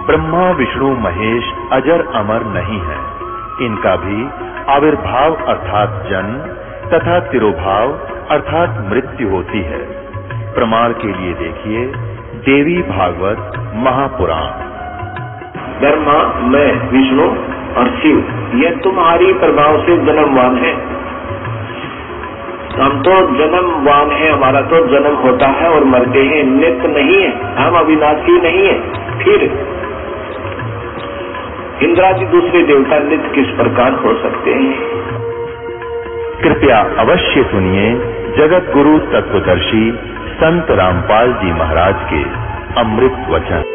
ब्रह्मा विष्णु महेश अजर अमर नहीं है। इनका भी आविर्भाव अर्थात जन्म तथा तिरोभाव अर्थात मृत्यु होती है। प्रमाण के लिए देखिए देवी भागवत महापुराण। ब्रह्मा, मैं, विष्णु और शिव, ये तुम्हारी प्रभाव से जन्मवान है। हम तो जन्मवान है, हमारा तो जन्म होता है और मरते हैं, नित्य नहीं है, हम अविनाशी नहीं है। फिर इंद्रादि दूसरे देवता नित्य किस प्रकार हो सकते हैं? कृपया अवश्य सुनिए जगत गुरु तत्वदर्शी संत रामपाल जी महाराज के अमृत वचन।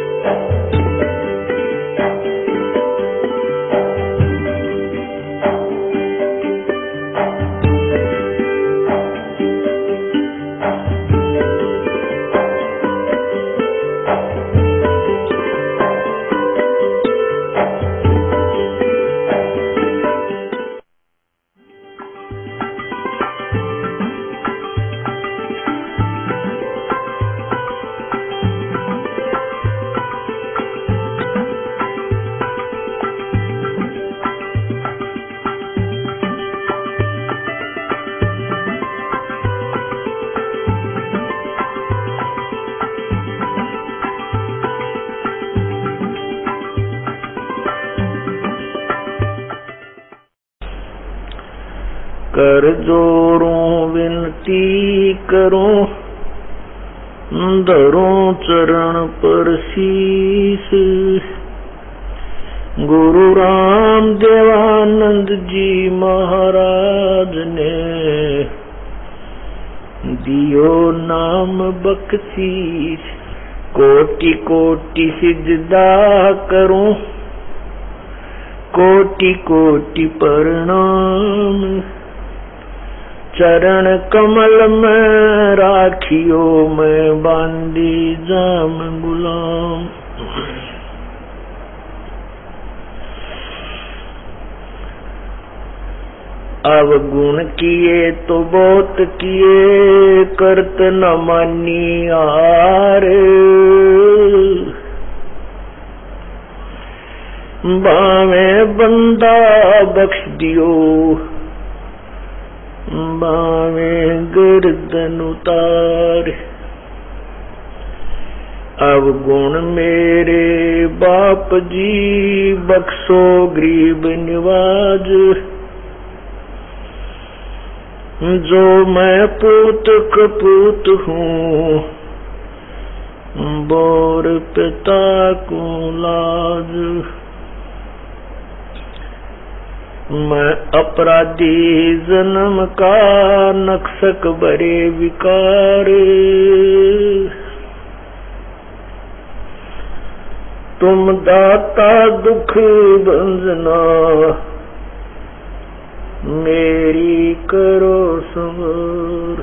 कर जोरों विनती करूं, धरों चरण पर शीस। गुरु राम देवानंद जी महाराज ने दियो नाम बख्शीश। कोटि कोटि सिजदा करूं, कोटि कोटि प्रणाम। चरण कमल में राखियो, मैं बांधी जाम गुलाम। अवगुण किए तो बहुत किए, करत न मानी हार। बावे बंदा बख्श दियो, बावे गर्दन उतार। अवगुण मेरे बाप जी, बख्शो गरीब निवाज। जो मैं पूत कपूत हूँ, बोर पिता को लाज। मैं अपराधी जन्म का, नक्सक बरे विकार। तुम दाता दुख भंजना, मेरी करो संवर।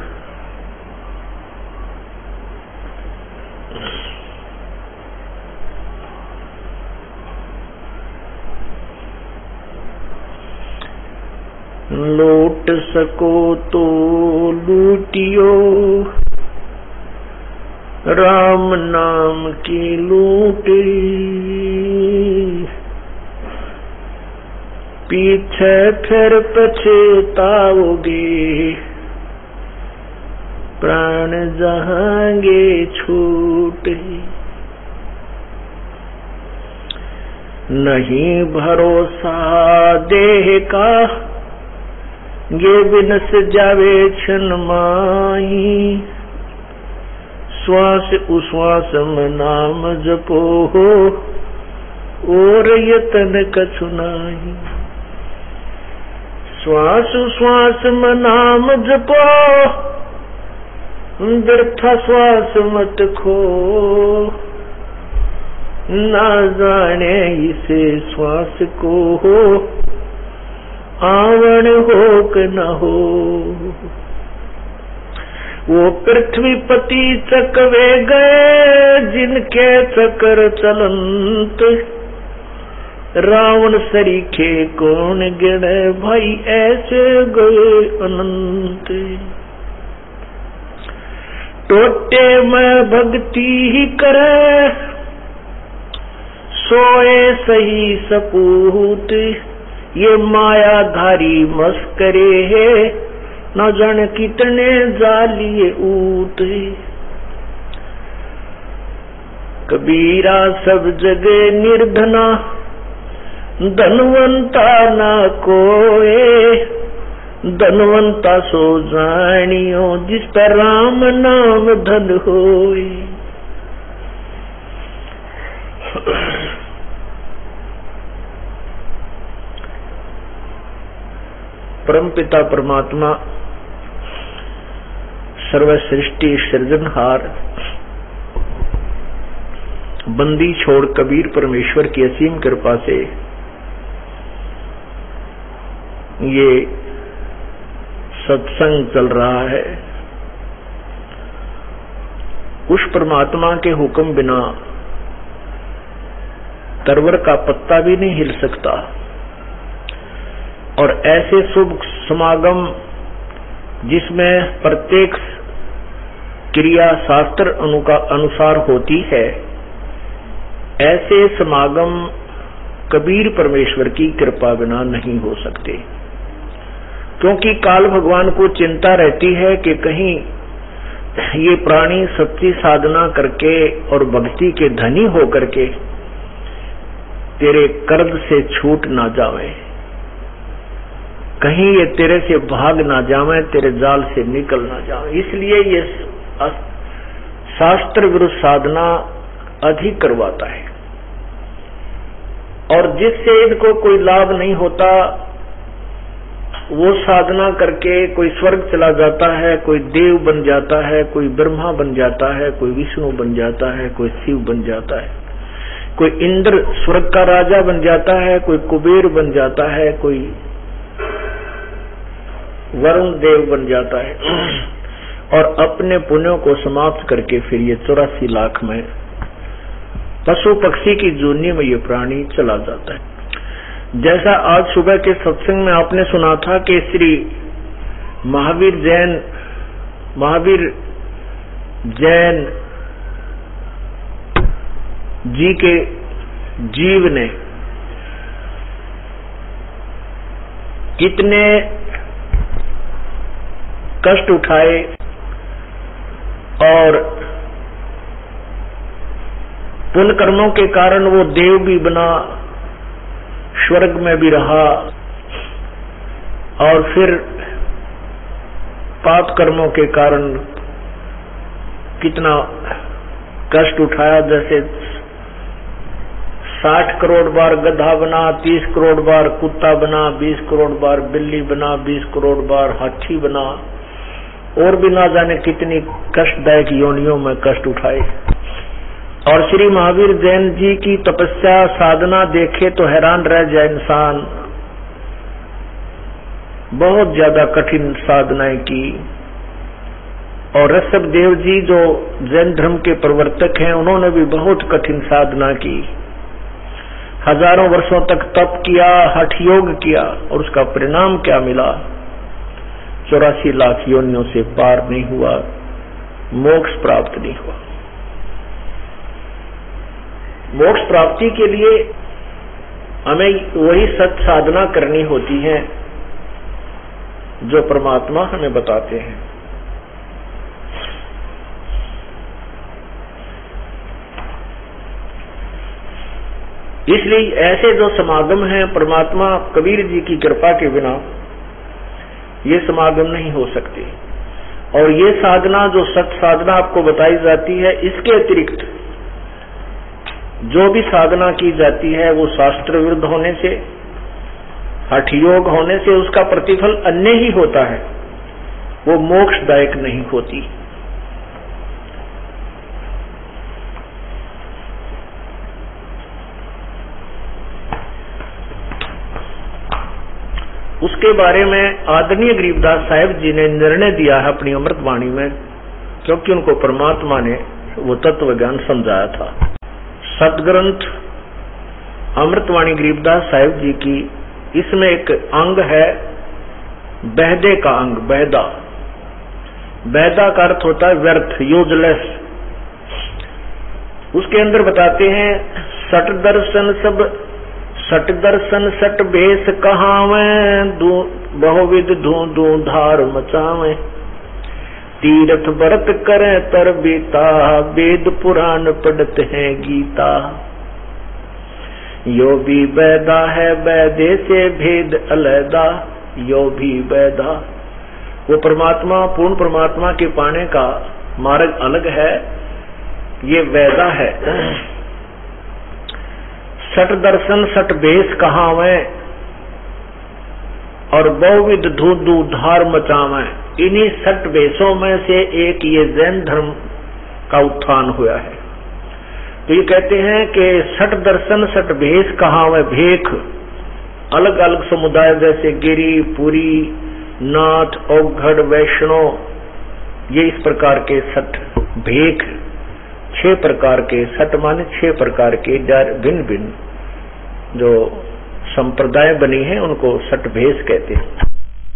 लूट सको तो लूटियो, राम नाम की लूट। पीछे फिर पछताओगे, प्राण जहांगे छूट। नहीं भरोसा देह का, ये बिनस जावे क्षण माही। श्वास उश्वास में नाम जपो हो, और यतन कछु नाही। श्वास उश्वास में नाम जपो, व्यर्थ श्वास मत खो। ना जाने इसे श्वास को हो, आवण हो कि न हो। वो पृथ्वीपति चकवे गए, जिनके चक्र चलंत। रावण सरीखे कौन गिने, भाई ऐसे गए अनंत। टोटे में भक्ति ही करे, सोए सही सपूत, ये मायाधारी मस्करे है, न जाने कितने जालिए ऊत। कबीरा सब जगह निर्धना, धनवंता न कोए, धनवंता सो जानियो, जिस पर राम नाम धन होए। परमपिता परमात्मा सर्व सृष्टि सृजनहार, बंदी छोड़ कबीर परमेश्वर की असीम कृपा से ये सत्संग चल रहा है। उस परमात्मा के हुक्म बिना तरवर का पत्ता भी नहीं हिल सकता। और ऐसे शुभ समागम जिसमें प्रत्येक क्रिया शास्त्र अनुसार होती है, ऐसे समागम कबीर परमेश्वर की कृपा बिना नहीं हो सकते। क्योंकि काल भगवान को चिंता रहती है कि कहीं ये प्राणी सच्ची साधना करके और भक्ति के धनी हो करके तेरे कर्ज से छूट ना जावे, कहीं ये तेरे से भाग ना जावे, तेरे जाल से निकल ना जावे। इसलिए ये शास्त्र विरुद्ध साधना अधिक करवाता है। और जिससे इनको कोई लाभ नहीं होता, वो साधना करके कोई स्वर्ग चला जाता है, कोई देव बन जाता है, कोई ब्रह्मा बन जाता है, कोई विष्णु बन जाता है, कोई शिव बन जाता है, कोई इंद्र स्वर्ग का राजा बन जाता है, कोई कुबेर बन जाता है, कोई वरुण देव बन जाता है। और अपने पुण्यों को समाप्त करके फिर ये 84 लाख में पशु पक्षी की जूनी में ये प्राणी चला जाता है। जैसा आज सुबह के सत्संग में आपने सुना था कि श्री महावीर जैन जी के जीव ने कितने कष्ट उठाए और पुण्य कर्मों के कारण वो देव भी बना, स्वर्ग में भी रहा, और फिर पाप कर्मों के कारण कितना कष्ट उठाया। जैसे 60 करोड़ बार गधा बना, 30 करोड़ बार कुत्ता बना, 20 करोड़ बार बिल्ली बना, 20 करोड़ बार हाथी बना, और भी ना जाने कितनी कष्टदायक योनियों में कष्ट उठाए। और श्री महावीर जैन जी की तपस्या साधना देखे तो हैरान रह जाए इंसान। बहुत ज्यादा कठिन साधनाएं की। और ऋषभ देव जी जो जैन धर्म के प्रवर्तक हैं, उन्होंने भी बहुत कठिन साधना की, हजारों वर्षों तक तप किया, हठ योग किया, और उसका परिणाम क्या मिला? 84 लाख योनियों से पार नहीं हुआ, मोक्ष प्राप्त नहीं हुआ। मोक्ष प्राप्ति के लिए हमें वही सत साधना करनी होती है जो परमात्मा हमें बताते हैं। इसलिए ऐसे जो समागम हैं, परमात्मा कबीर जी की कृपा के बिना ये समागम नहीं हो सकते। और ये साधना जो सत साधना आपको बताई जाती है, इसके अतिरिक्त जो भी साधना की जाती है वो शास्त्र विरुद्ध होने से, हठ योग होने से उसका प्रतिफल अन्य ही होता है, वो मोक्षदायक नहीं होती। उसके बारे में आदरणीय गरीबदास साहिब जी ने निर्णय दिया है अपनी अमृतवाणी में, क्योंकि उनको परमात्मा ने वो तत्व ज्ञान समझाया था। सतग्रंथ अमृतवाणी गरीबदास साहिब जी की, इसमें एक अंग है बहदे का अंग। बहदा का अर्थ होता है व्यर्थ, यूजलेस। उसके अंदर बताते हैं सट दर्शन सब सट दर्शन सट भेष कहावें बहुविध धू धार मचावें तीर्थ व्रत करें तर बीता वेद पुराण पढ़ते हैं गीता यो भी वैदा है वैदे से भेद अलैदा यो भी वैदा। वो परमात्मा पूर्ण परमात्मा के पाने का मार्ग अलग है, ये वैदा है। सट दर्शन सट भेष कहावें और बहुविध धू धार मचावें, इन्हीं सट भेषों में से एक ये जैन धर्म का उत्थान हुआ है। तो ये कहते हैं कि सट दर्शन सट भेष कहावें, भेख अलग अलग समुदाय जैसे गिरी पुरी नाथ औघड़ वैष्णव, ये इस प्रकार के सट भेख 6 प्रकार के सट माने 6 प्रकार के भिन्न भिन्न जो संप्रदाय बनी है उनको सट भेष कहते हैं।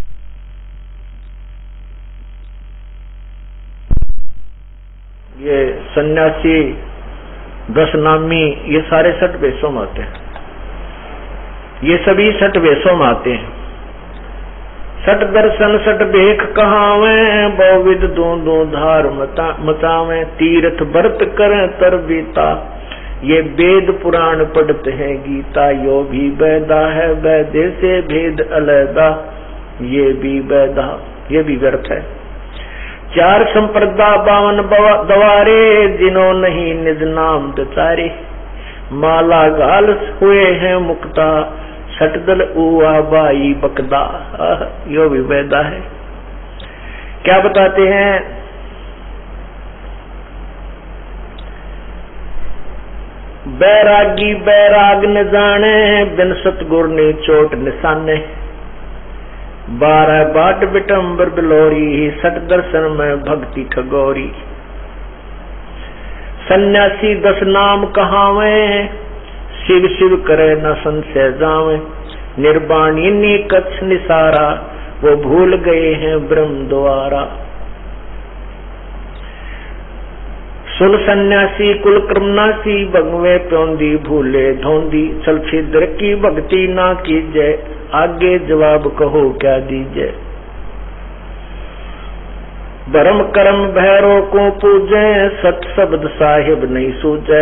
ये सन्यासी 10 नामी ये सारे सट भेषों में आते हैं, ये सभी सट भेषों में आते हैं। सट दर्शन सट भेख कहावें बहुविध दो धार मचावें तीर्थ व्रत करें तर बीता ये वेद पुराण पढ़ते हैं गीता यो भी वैदा है वैदे से भेद अलैदा ये भी वैदा, ये भी व्यर्थ है। 4 संप्रदा 52 दवारे जिन्हों नहीं निज नाम दचारे माला गाल हुए हैं मुक्ता सटदल उआ बाई बकदा, यो भी वैदा है। क्या बताते हैं? बैरागी बैराग न जाने बिन सतगुर ने चोट निशाने 12 बाट बिटम्बर बिलोरी सट दर्शन में भक्ति खगोरी सन्यासी 10 नाम कहावें शिव शिव करे न संशय जावे निर्वाणी नी कच्छ निसारा वो भूल गए हैं ब्रह्म द्वारा। सुन सन्यासी कुल क्रमनासी भगवे प्योंदी भूले धोंदी चल छिद्र की भक्ति ना कीजे आगे जवाब कहो क्या दीजे भरम कर्म भैरों को पूजे सत शब्द साहिब नहीं सूझे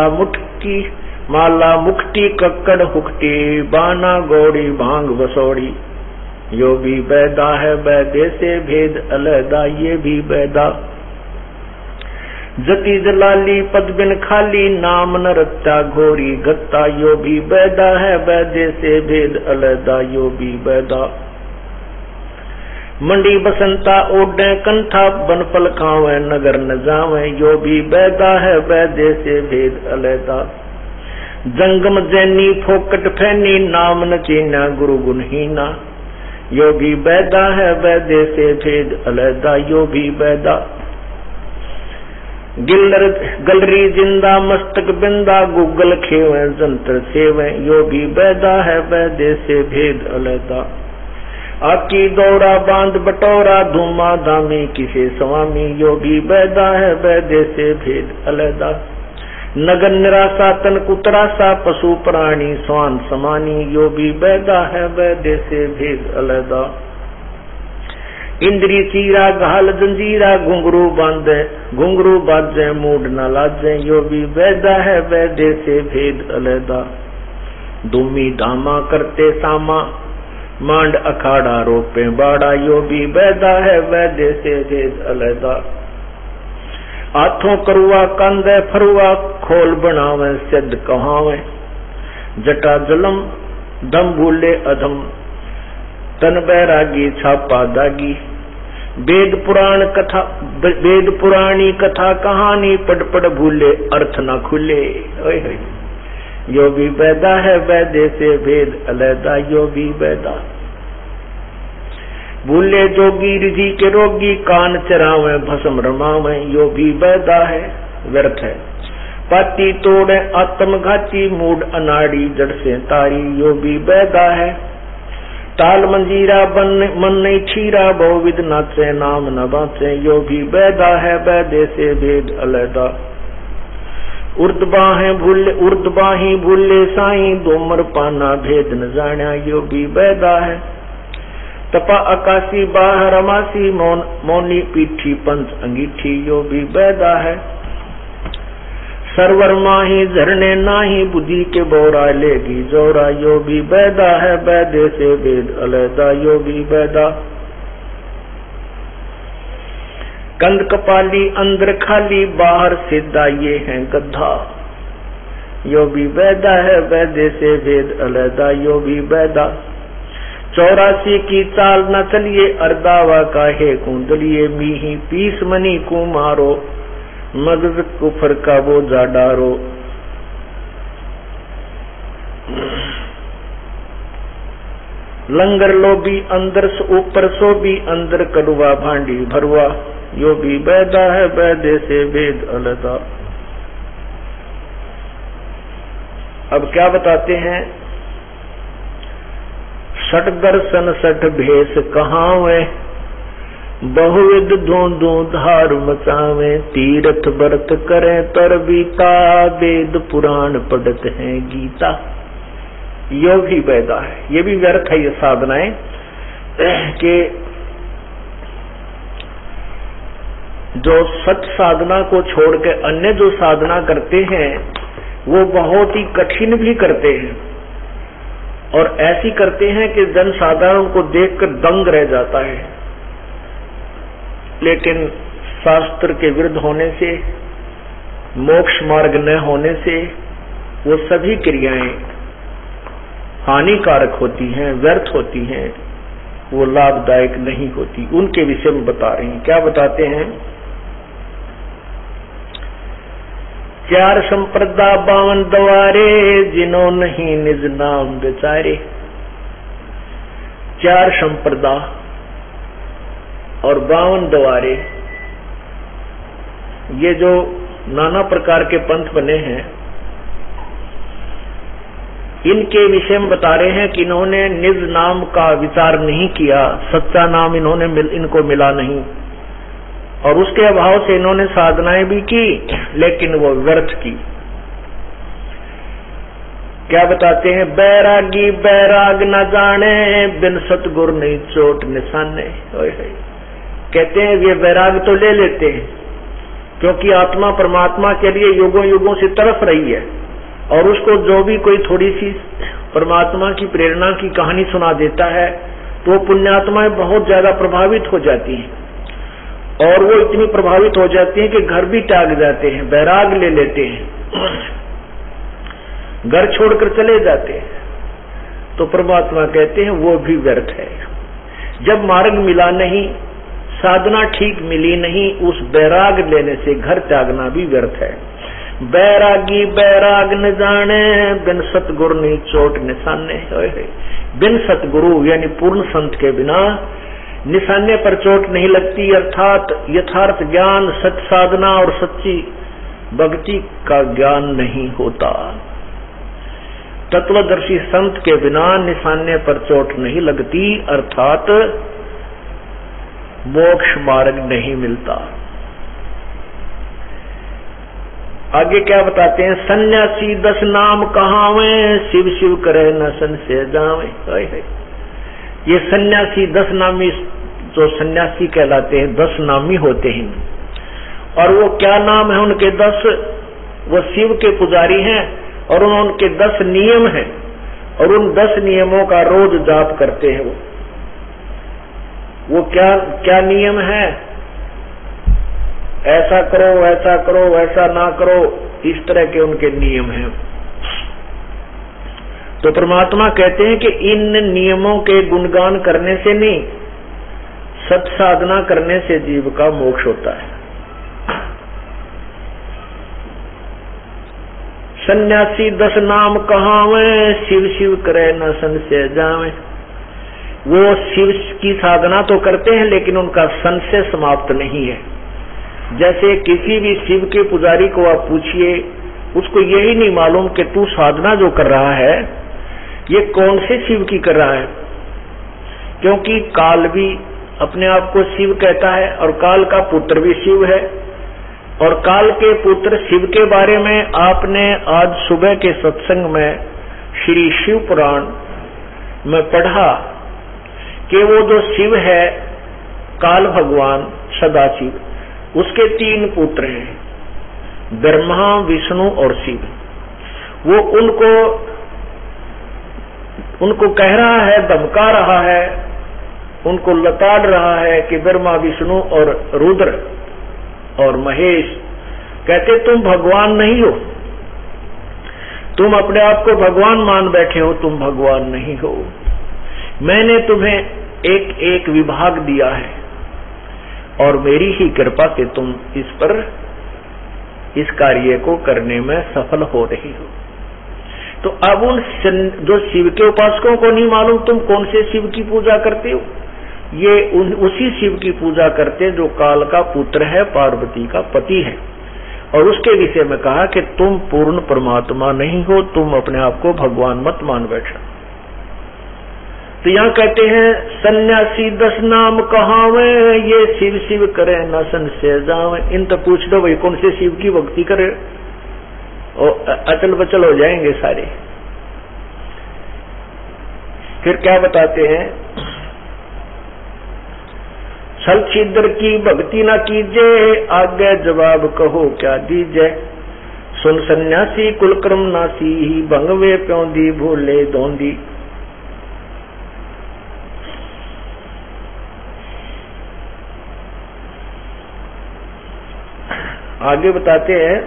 माला मुक्ति कक्कड़ हुक्ति बाना गौड़ी भांग बसोड़ी यो भी वैदा है वैदे से भेद अलैदा ये भी वैदा। जति जलाली पद बिन खाली नाम न रत्ता घोरी गत्ता यो भी वैदा है वैदे से भेद अलैदा यो भी वैदा। मंडी बसंता ओढ़े कंठा बनफल खावे नगर न जावे यो भी वैदा है वैदे से भेद अलैदा। जंगम जैनी फोकट फैनी नाम न चीना गुरु गुणहीना यो भी वैदा है वैदे से भेद अलैदा यो भी वैदा। गलरी जिंदा मस्तक बिंदा गूगल खेवे जंत्र सेवे यो भी वैदा है वैदे से भेद अलैदा। आकी दौरा बांध बटोरा धूमा धामी किसे स्वामी यो भी वैदा है वैदे से भेद अलैदा। नगर निराशा तन कुतरासा पशु प्राणी स्वान समानी यो भी वैदा है वैदे से भेद अलैदा। इंद्री चीरा घाल जंजीरा घुंघरू बाजे मूड न लाजे यो भी वैदा है वैदे से भेद अलैदा। दुमी धामा करते सामा मांड अखाड़ा रोपे बाड़ा यो भी वैदा है वैदे से भेद अलैदा। हाथों करुआ कंदे फरुआ खोल बनावे सिद्ध कहावे जटा जलम दम भूले अधम तन बैरागी छापा दागी वेद पुराणी कथा कहानी पढ़ भूले अर्थ न खुले यो भी वैदा है वैदे से भेद अलैदा यो भी वैदा। भूले जोगी रिधि के रोगी कान चरावे भस्म रमावे यो भी वैदा है व्यर्थ है। पाती तोड़े आत्मघाती मूड अनाड़ी जड़ से तारी यो भी वैदा है। ताल मंजीरा मन नहीं छीरा बहुविध नाचे नाम न बाचे यो भी वैदा है वैदे से भेद अलैदा। उर्द बाही भूले साई, दोमर पाना भेद न जाना यो भी बैदा है। तपा आकाशी बाहर अमासी, मौनी पीठी पंच अंगीठी यो भी बैदा है। सरवर माही झरने नाही, बुद्धि के बोरा लेगी जोरा यो भी बैदा है। बैदे से वेद अलैदा यो भी बैदा। कंद कपाली अंदर खाली, बाहर सीधा ये है गद्दा यो भी बैदा है। बैदे से वेद अलैदा यो भी बैदा। 84 की चाल न चलिए, अर्दावा काहे कुंदलिए, मीही पीस मनी को मारो, मगज कुफर का वो जा डारो। लंगर लोभी अंदर से ऊपर सो भी, अंदर कड़वा भांडी भरवा यो भी बैदा है। बैदे से वेद अलदा। अब क्या बताते हैं? सठ दर्शन सठ भेष कहावे, बहुविध धोंधू धार मचावे, तीर्थ व्रत करे तर बीता, वेद पुराण पढ़त है गीता यो भी बैदा है। ये भी व्यर्थ है ये साधनाएं कि जो सत साधना को छोड़ के अन्य जो साधना करते हैं वो बहुत ही कठिन भी करते हैं और ऐसी करते हैं कि जन साधारण को देखकर दंग रह जाता है। लेकिन शास्त्र के विरुद्ध होने से, मोक्ष मार्ग न होने से वो सभी क्रियाएं हानिकारक होती हैं, व्यर्थ होती हैं, वो लाभदायक नहीं होती। उनके विषय में बता रहे हैं। क्या बताते हैं? 4 संप्रदा 52 द्वारे, जिन्हों नहीं निज नाम बेचारे। 4 संप्रदा और 52 द्वारे, ये जो नाना प्रकार के पंथ बने हैं, इनके विषय में बता रहे हैं कि इन्होंने निज नाम का विचार नहीं किया, सच्चा नाम इनको मिला नहीं, और उसके अभाव से इन्होंने साधनाएं भी की लेकिन वो व्यर्थ की। क्या बताते हैं? बैरागी बैराग न जाने, बिन सतगुर नहीं चोट निशाने। कहते हैं ये बैराग तो ले लेते हैं क्योंकि आत्मा परमात्मा के लिए युगों युगों से तरफ रही है, और उसको जो भी कोई थोड़ी सी परमात्मा की प्रेरणा की कहानी सुना देता है तो वो पुण्यात्माएं बहुत ज्यादा प्रभावित हो जाती हैं, और वो इतनी प्रभावित हो जाती हैं कि घर भी त्याग जाते हैं, बैराग ले लेते हैं, घर छोड़कर चले जाते हैं। तो परमात्मा कहते हैं वो भी व्यर्थ है। जब मार्ग मिला नहीं, साधना ठीक मिली नहीं, उस बैराग लेने से घर त्यागना भी व्यर्थ है। बैरागी बैराग न जाने, बिन सतगुरु नहीं चोट निशाने। बिन सतगुरु यानी पूर्ण संत के बिना निशाने पर चोट नहीं लगती, अर्थात यथार्थ ज्ञान, सच साधना और सच्ची भक्ति का ज्ञान नहीं होता। तत्वदर्शी संत के बिना निशाने पर चोट नहीं लगती, अर्थात मोक्ष मार्ग नहीं मिलता। आगे क्या बताते हैं? सन्यासी 10 नाम कहावे, शिव शिव करे न संशय जावे। ये सन्यासी 10 नामी जो सन्यासी कहलाते हैं, 10 नामी होते हैं, और वो क्या नाम है उनके 10? वो शिव के पुजारी हैं और उनके 10 नियम हैं, और उन 10 नियमों का रोज जाप करते हैं। वो क्या क्या नियम है? ऐसा करो, ऐसा करो, ऐसा ना करो, इस तरह के उनके नियम हैं। तो परमात्मा कहते हैं कि इन नियमों के गुणगान करने से नहीं, सत साधना करने से जीव का मोक्ष होता है। सन्यासी 10 नाम कहावे, शिव शिव करे न संशय जावे। वो शिव की साधना तो करते हैं लेकिन उनका संशय समाप्त नहीं है। जैसे किसी भी शिव के पुजारी को आप पूछिए, उसको यही नहीं मालूम कि तू साधना जो कर रहा है ये कौन से शिव की कर रहा है, क्योंकि काल भी अपने आप को शिव कहता है और काल का पुत्र भी शिव है, और काल के पुत्र शिव के बारे में आपने आज सुबह के सत्संग में श्री शिव पुराण में पढ़ा कि वो जो शिव है काल भगवान सदाशिव, उसके 3 पुत्र हैं, ब्रह्मा, विष्णु और शिव। वो उनको कह रहा है, धमका रहा है, उनको लताड़ रहा है कि ब्रह्मा, विष्णु और रुद्र और महेश कहते तुम भगवान नहीं हो, तुम अपने आप को भगवान मान बैठे हो, तुम भगवान नहीं हो। मैंने तुम्हें एक एक विभाग दिया है और मेरी ही कृपा से तुम इस कार्य को करने में सफल हो रही हो। तो अब उन जो शिव के उपासकों को नहीं मालूम तुम कौन से शिव की पूजा करते हो, ये उसी शिव की पूजा करते जो काल का पुत्र है, पार्वती का पति है। और उसके विषय में कहा कि तुम पूर्ण परमात्मा नहीं हो, तुम अपने आप को भगवान मत मान बैठो। तो यहाँ कहते हैं सन्यासी 10 नाम कहावे, ये शिव शिव करे न संशय जावे। इन तो पूछ दो भाई कौन से शिव की भक्ति करे, और अचल बचल हो जाएंगे सारे। फिर क्या बताते हैं, छल छिद्र की भक्ति न कीजिए, आगे जवाब कहो क्या दीजिए। सुन सन्यासी कुलक्रम नासी, भंगवे प्योंदी भूले धोंदी। आगे बताते हैं,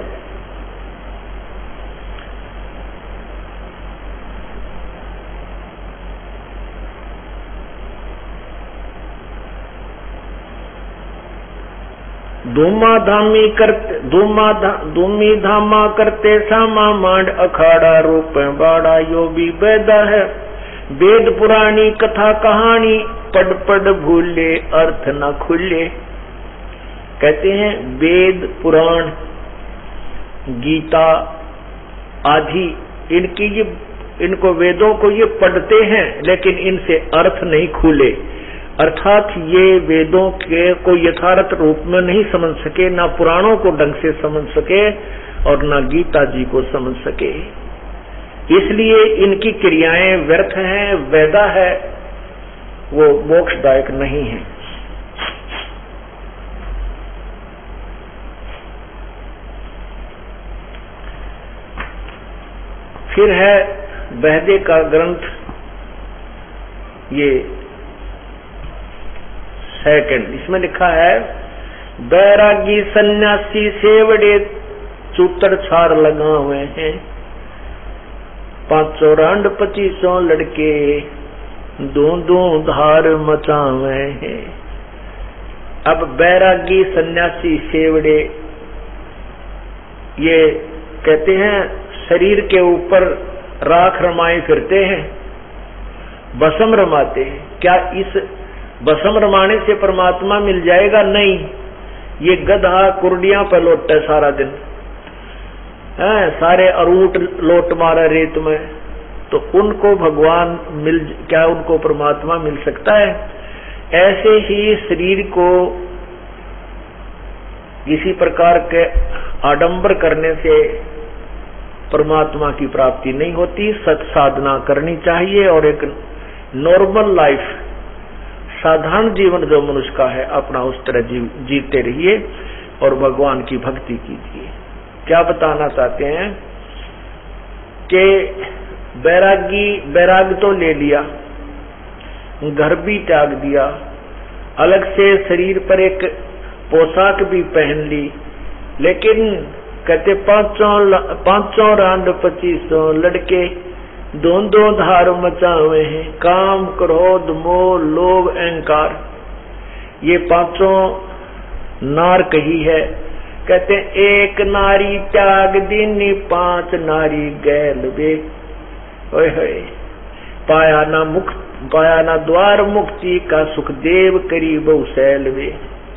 धूमी धामा करते सामा मांड अखाड़ा रूप बाड़ा। यो भी वेदा है वेद पुरानी कथा कहानी, पढ़ पढ़ भूले अर्थ न खुले। कहते हैं वेद पुराण गीता आदि इनको वेदों को ये पढ़ते हैं लेकिन इनसे अर्थ नहीं खुले, अर्थात ये वेदों के को यथार्थ रूप में नहीं समझ सके, ना पुराणों को ढंग से समझ सके और ना गीता जी को समझ सके। इसलिए इनकी क्रियाएं व्यर्थ हैं, वेदा है वो मोक्षदायक नहीं है। फिर है वैद्य का ग्रंथ, ये सेकंड, इसमें लिखा है बैरागी सन्यासी सेवड़े चूतर छार लगा हुए हैं, 500 रांड 2500 लड़के दो धार मचावे हैं। अब बैरागी सन्यासी सेवड़े ये कहते हैं शरीर के ऊपर राख रमाए फिरते हैं, भस्म रमाते हैं। क्या इस भस्म रमाने से परमात्मा मिल जाएगा? नहीं, ये गधा कुर्डियां पर लौटता है सारा दिन, सारे अरूट लोट मारा रेत में, तो उनको भगवान क्या उनको परमात्मा मिल सकता है? ऐसे ही शरीर को किसी प्रकार के आडंबर करने से परमात्मा की प्राप्ति नहीं होती। सत साधना करनी चाहिए और एक नॉर्मल लाइफ, साधारण जीवन जो मनुष्य का है अपना उस तरह जीते रहिए और भगवान की भक्ति कीजिए। क्या बताना चाहते हैं कि बैराग तो ले लिया, घर भी त्याग दिया, अलग से शरीर पर एक पोशाक भी पहन ली, लेकिन कहते 500 रांड 2500 लड़के दो धार मचावे हैं, काम क्रोध मोह लोभ अहंकार, ये 500 नार कही है। कहते एक नारी त्याग दीनी 5 नारी गैल वे, पाया ना द्वार मुक्ति का सुखदेव करी बहुशैल वे।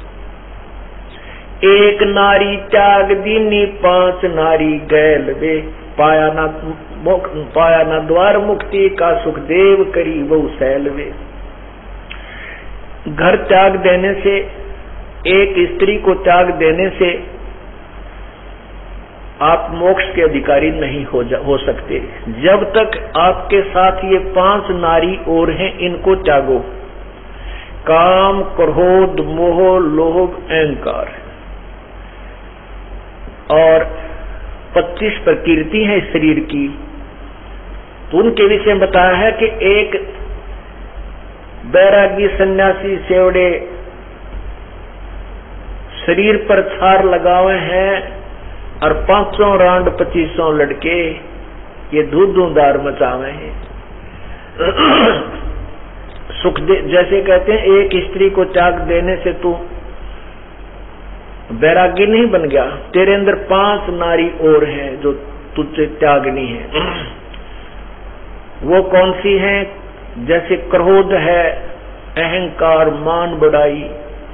एक नारी त्याग दीनी 5 नारी गैल वे, पाया ना द्वार मुक्ति का सुखदेव करी बहुशैल वे। घर त्याग देने से, एक स्त्री को त्याग देने से आप मोक्ष के अधिकारी नहीं हो सकते। जब तक आपके साथ ये 5 नारी और हैं, इनको त्यागो। काम, क्रोध, मोह, लोभ, अहंकार, और 25 प्रकृति है शरीर की। तो उनके विषय में बताया है कि एक बैरागी सन्यासी सेवड़े शरीर पर छार लगावे हैं, और 500 रांड 2500 लड़के ये धूमधार मचावे हैं। सुख दे, जैसे कहते हैं एक स्त्री को त्याग देने से तू बैरागी नहीं बन गया, तेरे अंदर 5 नारी और हैं जो तुझसे त्यागनी है। वो कौन सी हैं? जैसे क्रोध है, अहंकार, मान बढ़ाई।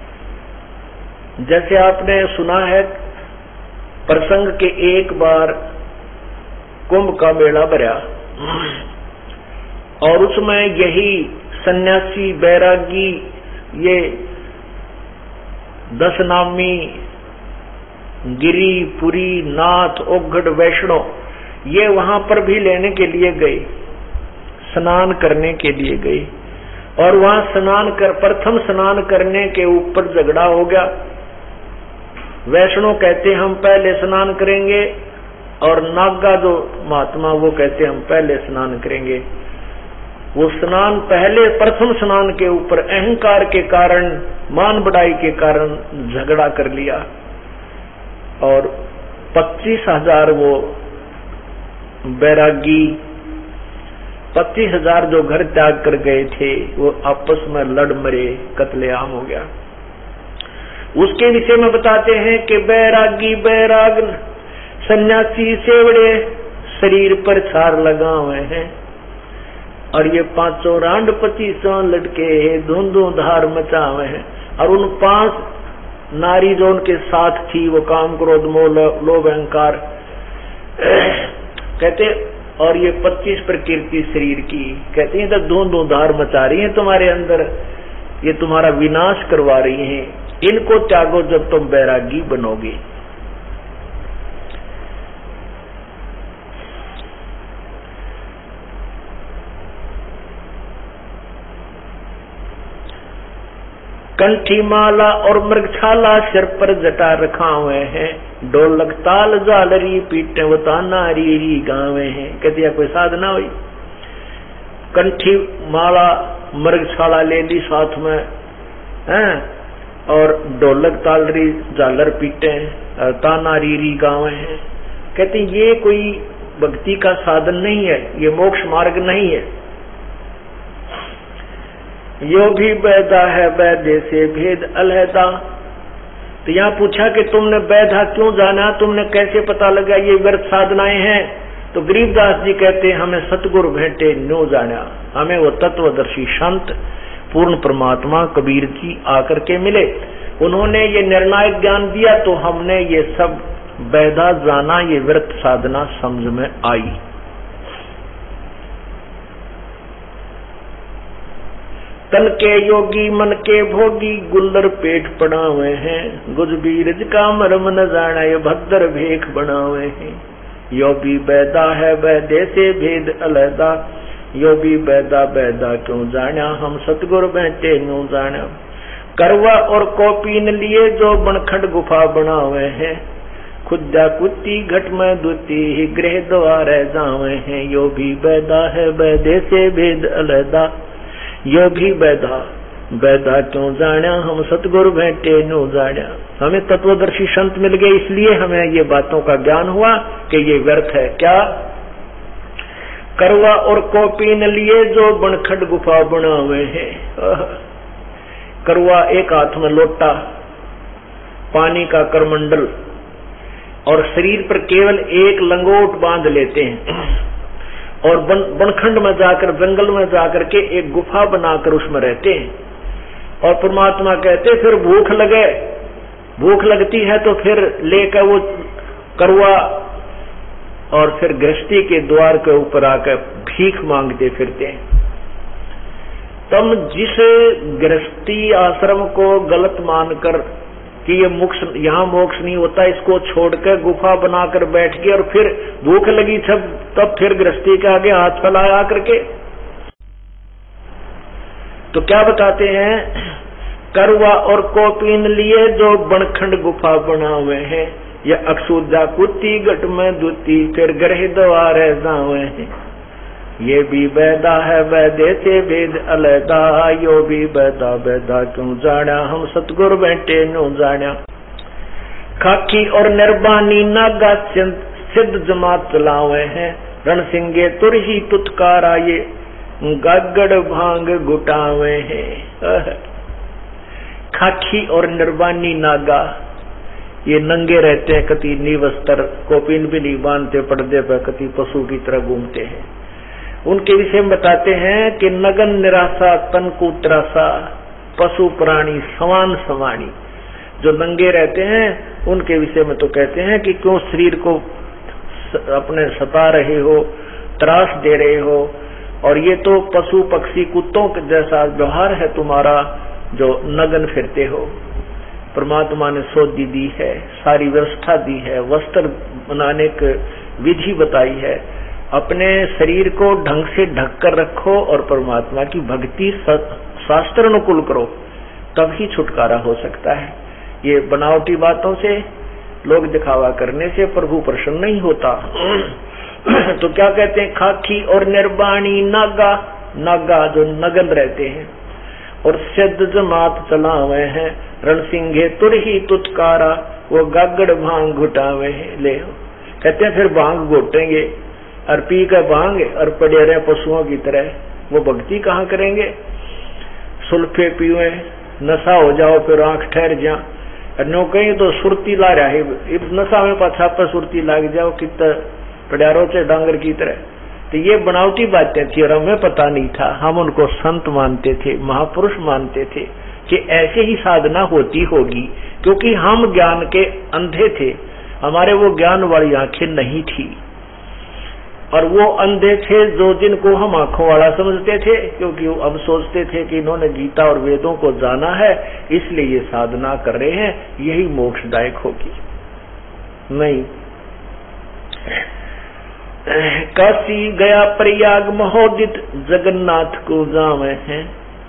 जैसे आपने सुना है प्रसंग के एक बार कुंभ का मेला भरा, और उसमें यही सन्यासी बैरागी ये 10 नामी गिरी, पुरी, नाथ, ओघड़, वैष्णव ये वहां पर भी लेने के लिए गए, स्नान करने के लिए गए। और वहां प्रथम स्नान करने के ऊपर झगड़ा हो गया। वैष्णव कहते हम पहले स्नान करेंगे, और नागा जो महात्मा वो कहते हम पहले स्नान करेंगे। वो स्नान पहले प्रथम स्नान के ऊपर अहंकार के कारण, मान बढ़ाई के कारण झगड़ा कर लिया, और 25,000 वो बैरागी 25,000 जो घर त्याग कर गए थे वो आपस में लड़ मरे, कत्लेआम हो गया। उसके विषय में बताते हैं कि बैरागी बैराग सन्यासी सेवड़े शरीर पर छार लगा हुए हैं, और ये 500 रांड 2500 लड़के धुंधुधार मचा हुए हैं। और उन 5 नारी जो उनके साथ थी वो काम, क्रोध, मोह, लोभ, अहंकार कहते, और ये 25 प्रकृति शरीर की कहते हैं, तो धुंधुधार मचा रही है तुम्हारे अंदर, ये तुम्हारा विनाश करवा रही हैं। इनको त्यागो जब तुम बैरागी बनोगे। कंठी माला और मृगछाला सिर पर जटा रखा हुए हैं, ढोलक ताल झालरी पीटे वता नारी री गावे हैं। कहती है कोई साधना हुई, कंठी माला मृगछाला ले ली साथ में हैं, और ढोलक तालरी झालर पीटे ताना रीरी गावे हैं। कहते ये कोई भक्ति का साधन नहीं है, ये मोक्ष मार्ग नहीं है। यो भी बैधा है बैधे से भेद अलहदा। तो यहाँ पूछा कि तुमने बैधा क्यों जाना, तुमने कैसे पता लगा ये व्यर्थ साधनाएं हैं? तो गरीबदास जी कहते हमें सतगुरु भेंटे न्यू जाना, हमें वो तत्वदर्शी संत पूर्ण परमात्मा कबीर जी आकर के मिले, उन्होंने ये निर्णायक ज्ञान दिया, तो हमने ये सब बैधा जाना, ये व्यर्थ साधना समझ में आई। तन के योगी मन के भोगी गुल्लर पेट पड़ावे हैं, गुज बीरज का मरम न जाना ये भद्र भेख बनावे हैं। यो भी बैदा है बैदे से भेद अलहदा, यो भी बैदा बैदा क्यों जाना, हम सतगुरु बैठे न्यू जाना। करवा और कॉपी न लिए जो बनखंड गुफा बनावे हैं, खुदा कुत्ती घट में दुती गृह द्वार जावे हैं। यो भी बैदा है बैदे से भेद अलहदा, यो भी बैदा बैदा क्यों जाना, हम सतगुरु बैठे न्यू जाना। हमें तत्वदर्शी संत मिल गए, इसलिए हमें ये बातों का ज्ञान हुआ कि ये व्यर्थ है। क्या? करवा और कॉपी न लिए जो बनखंड गुफा बनावे हैं। करवा एक हाथ में लोटा, पानी का करमंडल, और शरीर पर केवल एक लंगोट बांध लेते हैं, और बनखंड में जाकर, जंगल में जाकर के एक गुफा बनाकर उसमें रहते हैं। और परमात्मा कहते फिर भूख लगे, भूख लगती है तो फिर लेकर वो करवा और फिर गृहस्थी के द्वार के ऊपर आकर भीख मांगते फिरते हैं। तुम जिस गृहस्थी आश्रम को गलत मानकर कि ये मोक्ष, यहाँ मोक्ष नहीं होता, इसको छोड़कर गुफा बनाकर बैठ गए और फिर भूख लगी तब फिर गृहस्थी के आगे हाथ फैलाया करके। तो क्या बताते हैं, करवा और कोपीन लिए जो बनखंड गुफा बना हुए हैं, ये अक्षुदा कुत्ती गट में दूती फिर ग्रह द्वार जावे हैं। ये भी बैदा है वैदे से वेद अलैदा, यो भी बैदा बैदा क्यों जाना हम सतगुरु बैठे नो जाना। खाकी और निर्बानी नागा सिद्ध जमात चलावे हैं, रण सिंगे तुरही तुतकारा ये गागड़ भांग गुटावे हैं। खाकी और निर्बानी नागा ये नंगे रहते हैं, कति निवस्त्र, कोपिन भी नहीं बांधते, पर्दे पर कति पशु की तरह घूमते हैं। उनके विषय में बताते हैं कि नगन निराशा तन को त्रासा, पशु प्राणी समान समानी, जो नंगे रहते हैं उनके विषय में तो कहते हैं कि क्यों शरीर को अपने सता रहे हो, त्रास दे रहे हो, और ये तो पशु पक्षी कुत्तों के जैसा व्यवहार है तुम्हारा जो नगन फिरते हो। परमात्मा ने सोधी दी है, सारी व्यवस्था दी है, वस्त्र बनाने की विधि बताई है, अपने शरीर को ढंग से ढक कर रखो और परमात्मा की भक्ति शास्त्र अनुकूल करो, तब ही छुटकारा हो सकता है। ये बनावटी बातों से, लोग दिखावा करने से प्रभु प्रसन्न नहीं होता। तो क्या कहते हैं, खाकी और निर्बाणी नागा, नागा जो नगन रहते हैं, और सिद्ध जमात चलावे हैं, रणसिंघे तुरही तुतकारा वो गागड़ भांग घुटावे हैं। ले कहते हैं फिर भांग घोटेंगे और पी कर भांग और पड़े रहे पशुओं की तरह, वो भक्ति कहाँ करेंगे। सुल्फे पीवे, नशा हो जाओ, फिर आंख ठहर जा, नो कहीं तो सुरती ला रहा है, इस नशा में पाछा पर सुरती लाग जाओ, कितना पड़ियारों से डांगर की तरह। तो ये बनावटी बातें थी और हमें पता नहीं था, हम उनको संत मानते थे, महापुरुष मानते थे कि ऐसे ही साधना होती होगी, क्योंकि हम ज्ञान के अंधे थे, हमारे वो ज्ञान वाली आंखें नहीं थी, और वो अंधे थे जो जिनको हम आंखों वाला समझते थे, क्योंकि वो अब सोचते थे कि इन्होंने गीता और वेदों को जाना है इसलिए ये साधना कर रहे हैं, यही मोक्षदायक होगी। नहीं, काशी गया प्रयाग महोदित जगन्नाथ को जावे हैं,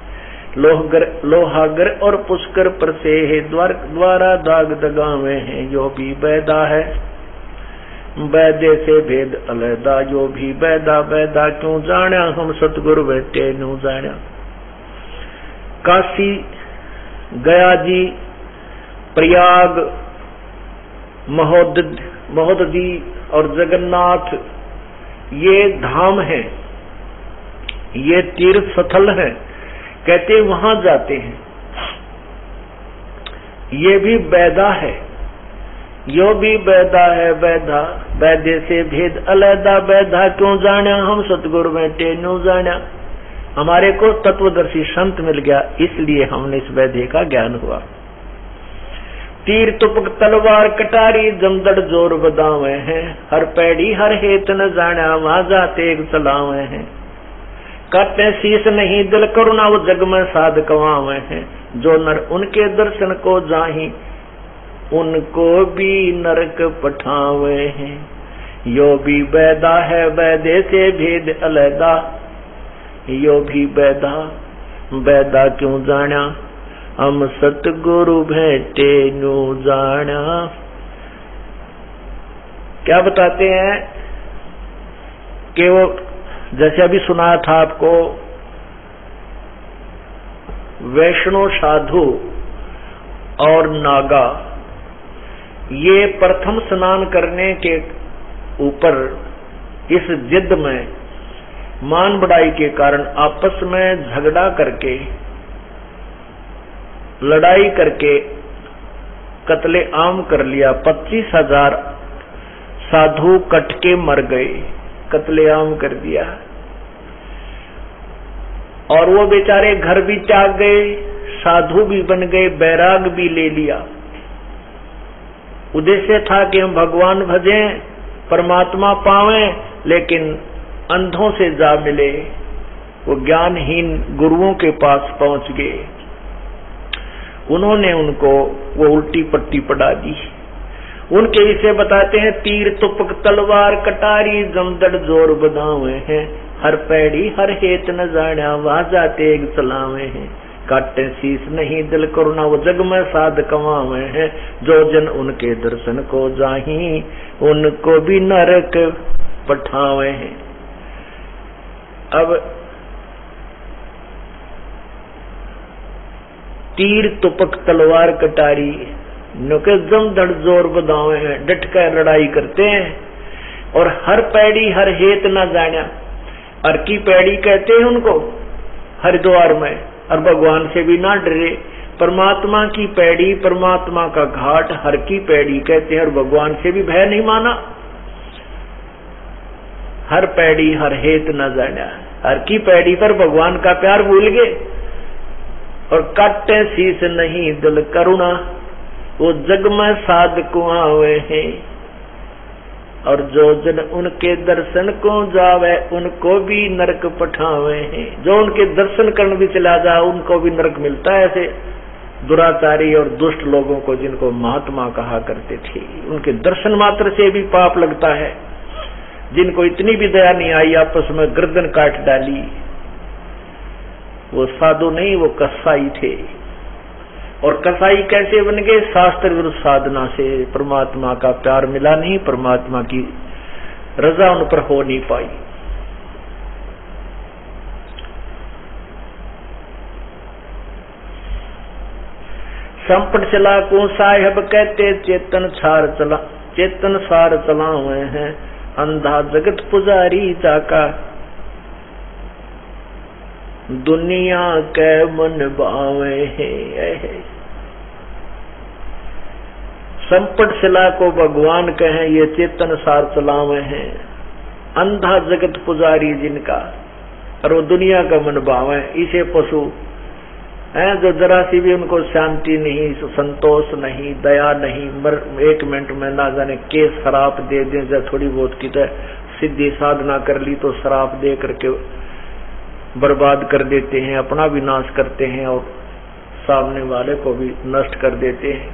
लोहागर और पुष्कर पर से द्वारा दाग दगावे हैं। जो भी बैदा है बैदे से भेद अलैदा, जो भी बैदा बैदा क्यों जाना हम सतगुरु बैठे नु जाना। काशी, गया जी, प्रयाग, महोदधी और जगन्नाथ ये धाम है, ये तीर्थ स्थल है, कहते वहां जाते हैं। ये भी बैदा है, यो भी बैदा है बैदा, बैदे से भेद अलैदा, बैदा क्यों जाना हम सतगुरु बैठे नु जाना। हमारे को तत्वदर्शी संत मिल गया, इसलिए हमने इस बैदे का ज्ञान हुआ। तीर तुपक तलवार कटारी जमदड़ जोर बदावे हैं, हर पैड़ी हर हेत न जाना वहां जाते चलावे हैं। काटे शीस नहीं दिल करुणा वो जग में साध कवावे हैं, जो नर उनके दर्शन को जाही उनको भी नरक पठावे हैं। यो भी बैदा है बैदे से भेद अलैदा, यो भी बैदा बैदा क्यों जाना हम सतगुरु भेटे नु जाना। क्या बताते हैं कि वो जैसे अभी सुनाया था आपको, वैष्णव साधु और नागा ये प्रथम स्नान करने के ऊपर इस जिद में मान बढ़ाई के कारण आपस में झगड़ा करके, लड़ाई करके कत्ले आम कर लिया। 25,000 साधु कट के मर गए, कत्ले आम कर दिया। और वो बेचारे घर भी त्याग गए, साधु भी बन गए, बैराग भी ले लिया। उद्देश्य था कि हम भगवान भजें, परमात्मा पावें, लेकिन अंधों से जा मिले, वो ज्ञानहीन गुरुओं के पास पहुंच गए। उन्होंने उनको वो उल्टी पट्टी पढ़ा दी। उनके विषय बताते हैं, तीर तुपक तलवार कटारी जमदड़ जोर बदावे हैं, हर पैड़ी हर हेत न जाना वाजा तेग चलावे हैं, काटे शीस नहीं दिल करुणा वो जग में साध कमावे हैं, जो जन उनके दर्शन को जाही उनको भी नरक पठावे हैं। अब तीर तुपक तलवार कटारी नुके जमदड़ जोर बदावे हैं, डट कर लड़ाई करते हैं, और हर पैड़ी हर हेत न जाना, हर की पैड़ी कहते हैं उनको हरिद्वार में, और भगवान से भी ना डरे। परमात्मा की पैड़ी, परमात्मा का घाट हर की पैड़ी कहते हैं, और भगवान से भी भय नहीं माना। हर पैड़ी हर हेत न जाना, हर की पैड़ी पर भगवान का प्यार भूल गए, और काटे शीस नहीं दिल करुणा वो जग में साध कुआवे हैं, और जो जन उनके दर्शन को जावे उनको भी नरक पठावे हैं। जो उनके दर्शन करने भी चला जाए उनको भी नरक मिलता है। ऐसे दुराचारी और दुष्ट लोगों को जिनको महात्मा कहा करते थे, उनके दर्शन मात्र से भी पाप लगता है। जिनको इतनी भी दया नहीं आई, आपस में गर्दन काट डाली, वो साधु नहीं, वो कसाई थे। और कसाई कैसे बन गए? शास्त्र विरुद्ध साधना से। परमात्मा का प्यार मिला नहीं, परमात्मा की रजा उन पर हो नहीं पाई। संपट चला को साहेब कहते चेतन सार चलावे हैं, अंधा जगत पुजारी जाका दुनिया के मन बावे हैं। संपट शिला को भगवान कहें, ये चेतन सार चलावे हैं, अंधा जगत पुजारी जिनका, और वो दुनिया का मन भावे। इसे पशु हैं जो जरा सी भी उनको शांति नहीं, संतोष नहीं, दया नहीं, एक मिनट में ना जाने के शराब दे दें, जब थोड़ी बहुत की तो सिद्धि साधना कर ली तो शराब दे करके बर्बाद कर देते हैं, अपना भी नाश करते हैं और सामने वाले को भी नष्ट कर देते हैं।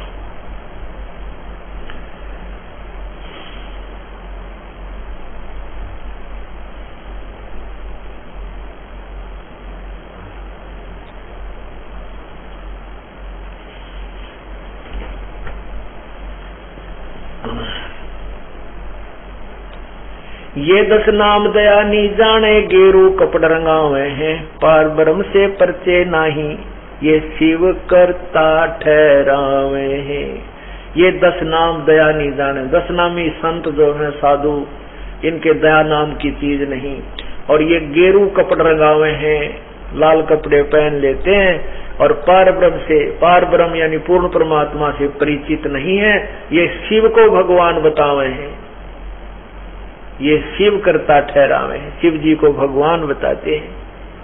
ये 10 नाम दया नी जाने, गेरू कपड़ रंगावे हैं, पार ब्रह्म से परचे नाही, ये शिव करता ठहरावे हैं। ये 10 नाम दया नी जाने, 10 नामी संत जो हैं साधु, इनके दया नाम की चीज नहीं। और ये गेरू कपड़ रंगावे हैं, लाल कपड़े पहन लेते हैं, और पार ब्रह्म यानी पूर्ण परमात्मा से परिचित नहीं है। ये शिव को भगवान बतावे हैं, ये शिव करता ठहरावे हैं, शिव जी को भगवान बताते हैं।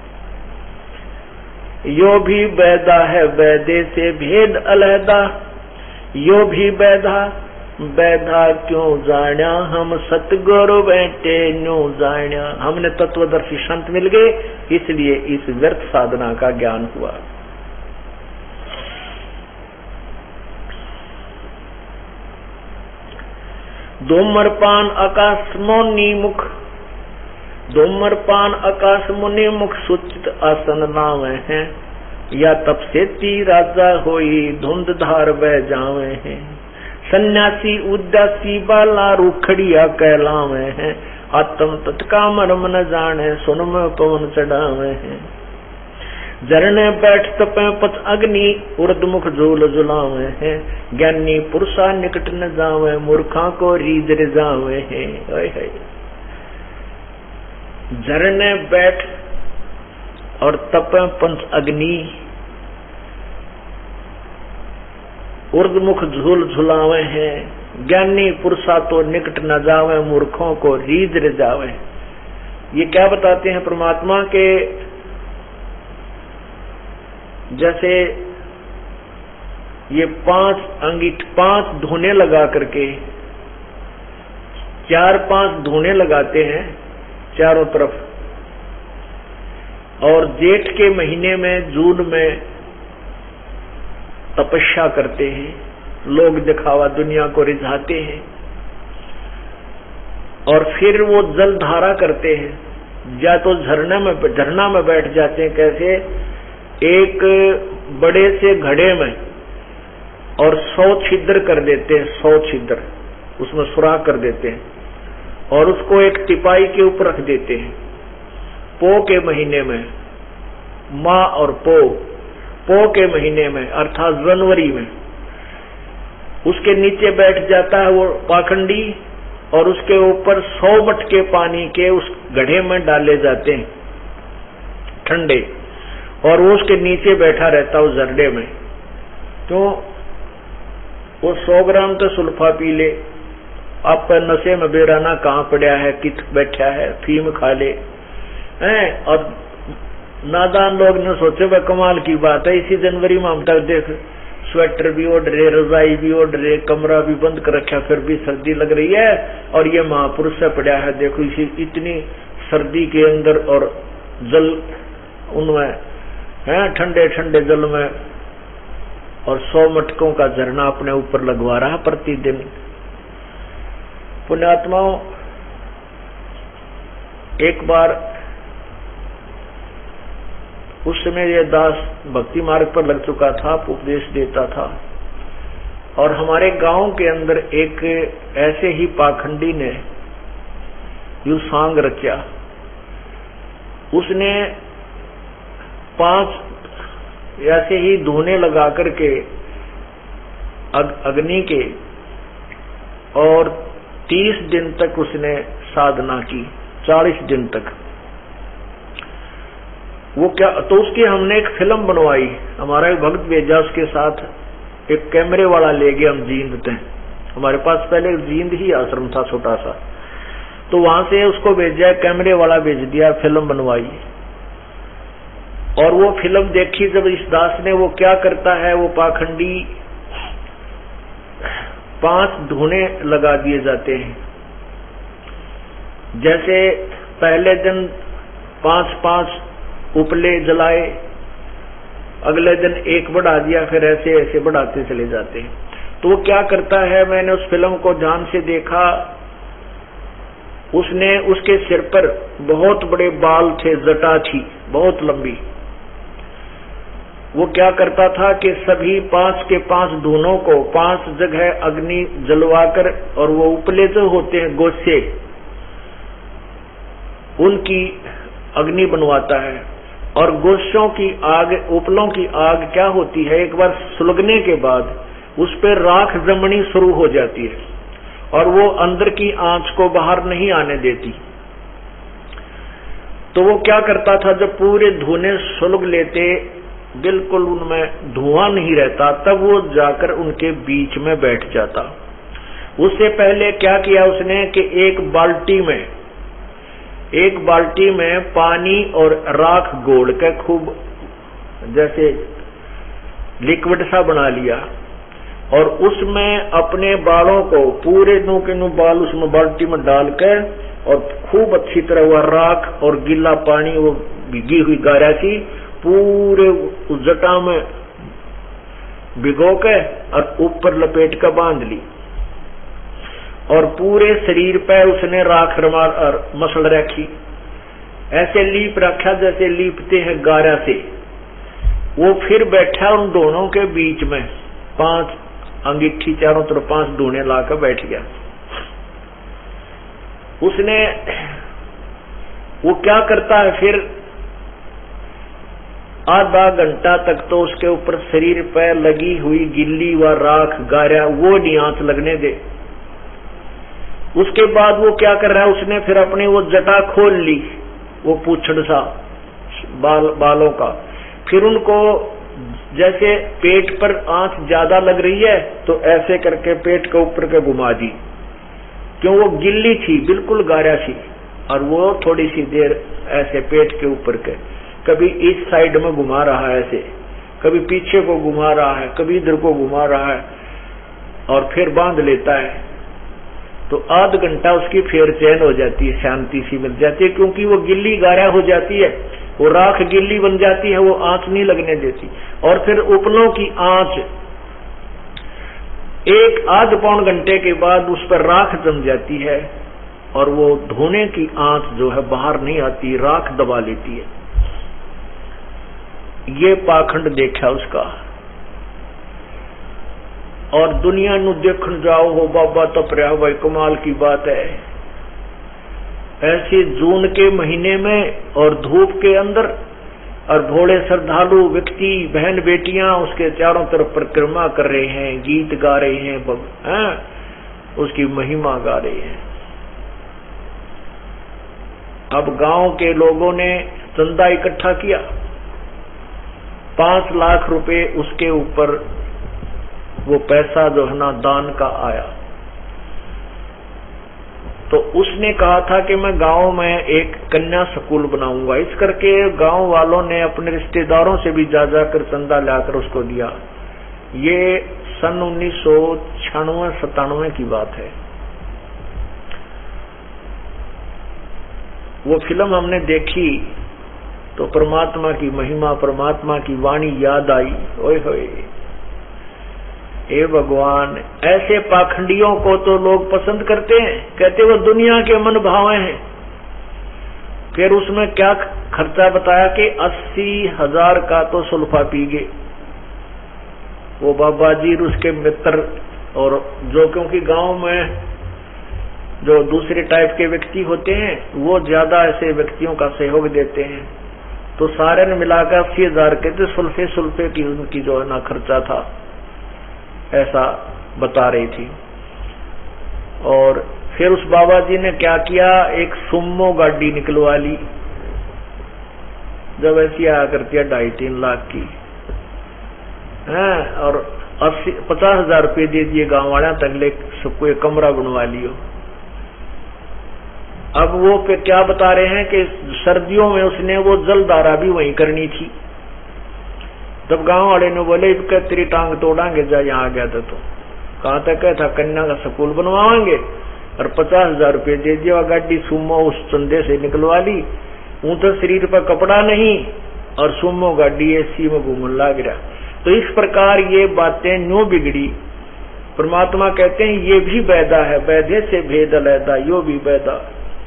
यो भी बैदा है बैदे से भेद अलहदा, यो भी बैधा क्यों जाण्या, हम सतगुरु बैठे न्यू जाण्या। हमने तत्वदर्शी संत मिल गए, इसलिए इस व्यर्थ साधना का ज्ञान हुआ। धूम्रपान आकाश मुनि मुख, धूम्रपान आकाश मुनि मुख, सुचित आसन नावे हैं, या तप से ती राजा होई धुंध धार बह जावे हैं। सन्यासी उदासी बाला रूखड़िया कहलावे हैं, आत्म तत्का मर्म न जाने सुन में पवन चढ़ावे हैं। झरने बैठ तपे पच अग्नि, उर्द मुख झूल झुलावे हैं, ज्ञानी पुरुषा निकट न जावे, मूर्खा को रीझ रिझावे हैं। झरने बैठ और तपे पंच अग्नि, उर्द मुख झूल झुलावे हैं, ज्ञानी पुरुषा तो निकट न जावे, मूर्खों को रीझ रिझावे। ये क्या बताते हैं? परमात्मा के जैसे ये 5 धोने लगा करके 4-5 धोने लगाते हैं चारों तरफ, और जेठ के महीने में जून में तपस्या करते हैं, लोग दिखावा दुनिया को रिझाते हैं, और फिर वो जल धारा करते हैं, या तो झरना में बैठ जाते हैं। कैसे? एक बड़े से घड़े में और 100 छिद्र कर देते हैं, 100 छिद्र उसमें सुराख कर देते हैं, और उसको एक टिपाई के ऊपर रख देते हैं। पो के महीने में, माँ और पो के महीने में अर्थात जनवरी में, उसके नीचे बैठ जाता है वो पाखंडी, और उसके ऊपर 100 मटके पानी के उस गड्ढे में डाले जाते हैं ठंडे, और वो उसके नीचे बैठा रहता है उस झरने में। तो वो 100 ग्राम तो सुल्फा पी ले, आप नशे में बेराना कहाँ पड़ा है, कित बैठा है, फीम खा ले हैं। और नादान लोग ने सोचे वह कमाल की बात है, इसी जनवरी में हम तक देख स्वेटर भी ओढ़ रहे, रजाई भी ओढ़ रहे, कमरा भी बंद कर रखा, फिर भी सर्दी लग रही है, और ये महापुरुष से पड़ा है, देखो इसी इतनी सर्दी के अंदर, और जल उनमें है ठंडे ठंडे जल में, और 100 मटकों का झरना अपने ऊपर लगवा रहा प्रतिदिन। पुण्यात्माओं, एक बार उस समय यह दास भक्ति मार्ग पर लग चुका था, उपदेश देता था, और हमारे गांव के अंदर एक ऐसे ही पाखंडी ने यूं सांग रखा। उसने 5 ऐसे ही धूने लगा करके अग्नि के, और 30 दिन तक उसने साधना की, 40 दिन तक। वो क्या, तो उसकी हमने एक फिल्म बनवाई, हमारा एक भक्त भेजा, उसके साथ एक कैमरे वाला ले गए, हम जींद थे, हमारे पास पहले जींद ही आश्रम था छोटा सा, तो वहां से उसको भेजा, कैमरे वाला भेज दिया, फिल्म बनवाई। और वो फिल्म देखी जब इस दास ने, वो क्या करता है, वो पाखंडी 5 धूने लगा दिए जाते हैं। जैसे पहले दिन 5-5 उपले जलाए, अगले दिन 1 बढ़ा दिया, फिर ऐसे ऐसे बढ़ाते चले जाते हैं। तो वो क्या करता है, मैंने उस फिल्म को ध्यान से देखा, उसने उसके सिर पर बहुत बड़े बाल थे, जटा थी बहुत लंबी। वो क्या करता था कि सभी 5 के 5 धूनों को 5 जगह अग्नि जलवाकर, और वो उपले जो होते हैं गोसे, उनकी अग्नि बनवाता है। और गोशों की आग, उपलों की आग क्या होती है, एक बार सुलगने के बाद उस पर राख जमनी शुरू हो जाती है, और वो अंदर की आंच को बाहर नहीं आने देती। तो वो क्या करता था, जब पूरे धुने सुलग लेते, बिल्कुल उनमें धुआं नहीं रहता, तब वो जाकर उनके बीच में बैठ जाता। उससे पहले क्या किया उसने कि एक बाल्टी में पानी और राख घोल के खूब जैसे लिक्विड सा बना लिया, और उसमें अपने बालों को पूरे नू के नू बाल उसमें बाल्टी में डाल के, और खूब अच्छी तरह वह राख और गीला पानी, वो भिगी हुई गारा सी पूरे उस जटा में भिगो के, और ऊपर लपेट कर बांध ली, और पूरे शरीर पे उसने राख मसल रखी, ऐसे लीप रखा जैसे लीपते हैं गारा से। वो फिर बैठा उन दोनों के बीच में, 5 अंगीठी चारों तरफ 5 धूने लाकर बैठ गया। उसने वो क्या करता है, फिर आधा घंटा तक तो उसके ऊपर शरीर पे लगी हुई गिल्ली व राख गारा वो नहीं आंच लगने दे। उसके बाद वो क्या कर रहा है, उसने फिर अपनी वो जटा खोल ली, वो पूछड़ सा बालों का, फिर उनको जैसे पेट पर आंच ज्यादा लग रही है तो ऐसे करके पेट के ऊपर के घुमा दी, क्यों वो गिल्ली थी बिल्कुल गारा सी, और वो थोड़ी सी देर ऐसे पेट के ऊपर के, कभी इस साइड में घुमा रहा है ऐसे, कभी पीछे को घुमा रहा है, कभी इधर को घुमा रहा है, और फिर बांध लेता है। तो आध घंटा उसकी फिर चैन हो जाती है, शांति सी मिल जाती है, क्योंकि वो गिल्ली गारा हो जाती है, वो राख गिल्ली बन जाती है, वो आंच नहीं लगने देती। और फिर उपलों की आंच एक आध पौन घंटे के बाद उस पर राख जम जाती है और वो धोने की आंच जो है बाहर नहीं आती, राख दबा लेती है। ये पाखंड देखा उसका। और दुनिया नु देखन जाओ हो बाबा तपरिया भाई, कमाल की बात है। ऐसे जून के महीने में और धूप के अंदर और भोले श्रद्धालु व्यक्ति बहन बेटियां उसके चारों तरफ परिक्रमा कर रहे हैं, गीत गा रहे हैं, उसकी महिमा गा रहे हैं। अब गांव के लोगों ने चंदा इकट्ठा किया, 5 लाख रुपए उसके ऊपर वो पैसा जो है ना दान का आया। तो उसने कहा था कि मैं गांव में एक कन्या स्कूल बनाऊंगा। इस करके गांव वालों ने अपने रिश्तेदारों से भी जा जाकर चंदा लाकर उसको दिया। ये सन 1996-97 की बात है। वो फिल्म हमने देखी तो परमात्मा की महिमा, परमात्मा की वाणी याद आई। ओए होए, हे भगवान, ऐसे पाखंडियों को तो लोग पसंद करते हैं, कहते वो दुनिया के मन भावे हैं। फिर उसमें क्या खर्चा बताया कि 80,000 का तो सुल्फा पी गए वो बाबा जी उसके मित्र। और जो क्योंकि गांव में जो दूसरे टाइप के व्यक्ति होते हैं वो ज्यादा ऐसे व्यक्तियों का सहयोग देते हैं, तो सारे ने मिलाकर 80,000 के थे सुल्फे की उनकी जो है ना खर्चा था, ऐसा बता रही थी। और फिर उस बाबा जी ने क्या किया, एक सुमो गाड़ी निकलवा ली, जब ऐसी आया करती है 2.5-3 लाख की है, और 50,000 रुपये दे दिए गांव वाले तगले, सबको एक कमरा बनवा लियो। अब वो पे क्या बता रहे हैं कि सर्दियों में उसने वो जलधारा भी वहीं करनी थी। जब गांव वाले ने बोले तेरी टांग तोड़ांगे, जा यहाँ आ गया था तो कहाँ तक था, कन्या का स्कूल बनवाएंगे और 50,000 रुपये दे दिया। गाड़ी सुमो उस चंदे से निकलवा ली, ऊँचा शरीर पर कपड़ा नहीं और सुमो गाड़ी एसी में घूमने लग रहा। तो इस प्रकार ये बातें न्यू बिगड़ी। परमात्मा कहते हैं ये भी बैदा है, बैधे से भेद अलैदा, यो भी बैदा।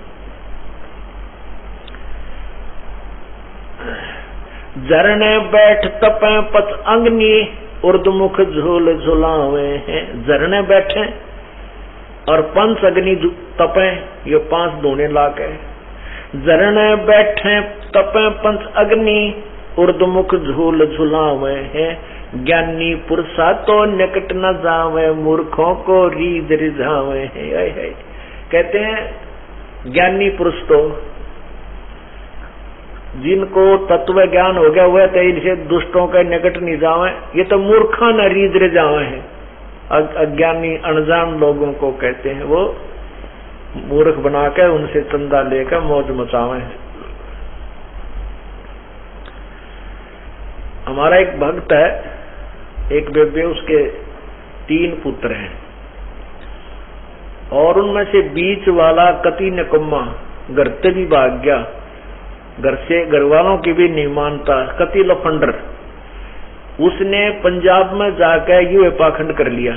झरने बैठ तपे पच अंगनी, उर्दमुख झोल झुलावे हैं। झरने बैठे और 5 अग्नि तपे, ये 5 धोने लाख है। झरने बैठे तपे 5 अग्नि, उर्दमुख झोल झुलावे हैं। ज्ञानी पुरुषा तो निकट न जावे, मूर्खों को रीझ रिझावे हैं। कहते हैं ज्ञानी पुरुष तो जिनको तत्व ज्ञान हो गया वह तो इनसे दुष्टों के निकट नहीं जावे, ये तो मूर्खा न रीझ रिझावे हैं। अज्ञानी अनजान लोगों को कहते हैं वो मूर्ख बनाकर उनसे चंदा लेकर मौज मचावे हैं। हमारा एक भक्त है, एक बेबे, उसके 3 पुत्र हैं और उनमें से बीच वाला कति निकम्मा, घर से भी भाग गया, घर से घर वालों की भी नहीं मानता, कति लफंडर। उसने पंजाब में जाकर ये पाखंड कर लिया।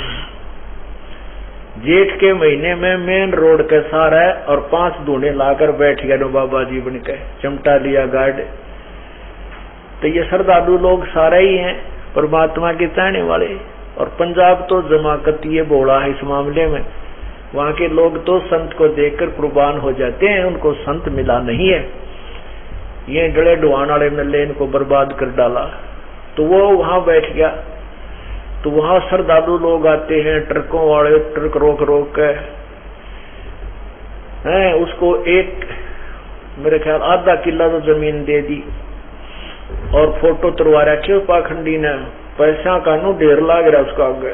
जेठ के महीने में मेन रोड के सारा और 5 धोने लाकर बैठ गया नो बाबा जी बन के, चिमटा लिया गार्ड। तो ये श्रद्धालु लोग सारे ही हैं परमात्मा के चाहने वाले। और पंजाब तो जमाकती बोला है इस मामले में, वहां के लोग तो संत को देखकर कुर्बान हो जाते हैं, उनको संत मिला नहीं है। ये डले डुआन वाले मिले, इनको बर्बाद कर डाला। तो वो वहां बैठ गया। तो वहां श्रद्धालु लोग आते हैं, ट्रकों वाले ट्रक रोक रोक के हैं, उसको एक मेरे ख्याल आधा किला तो जमीन दे दी और फोटो तुरवा रखे पाखंडी ने, पैसा का नो ढेर लाग रहा उसका आगे।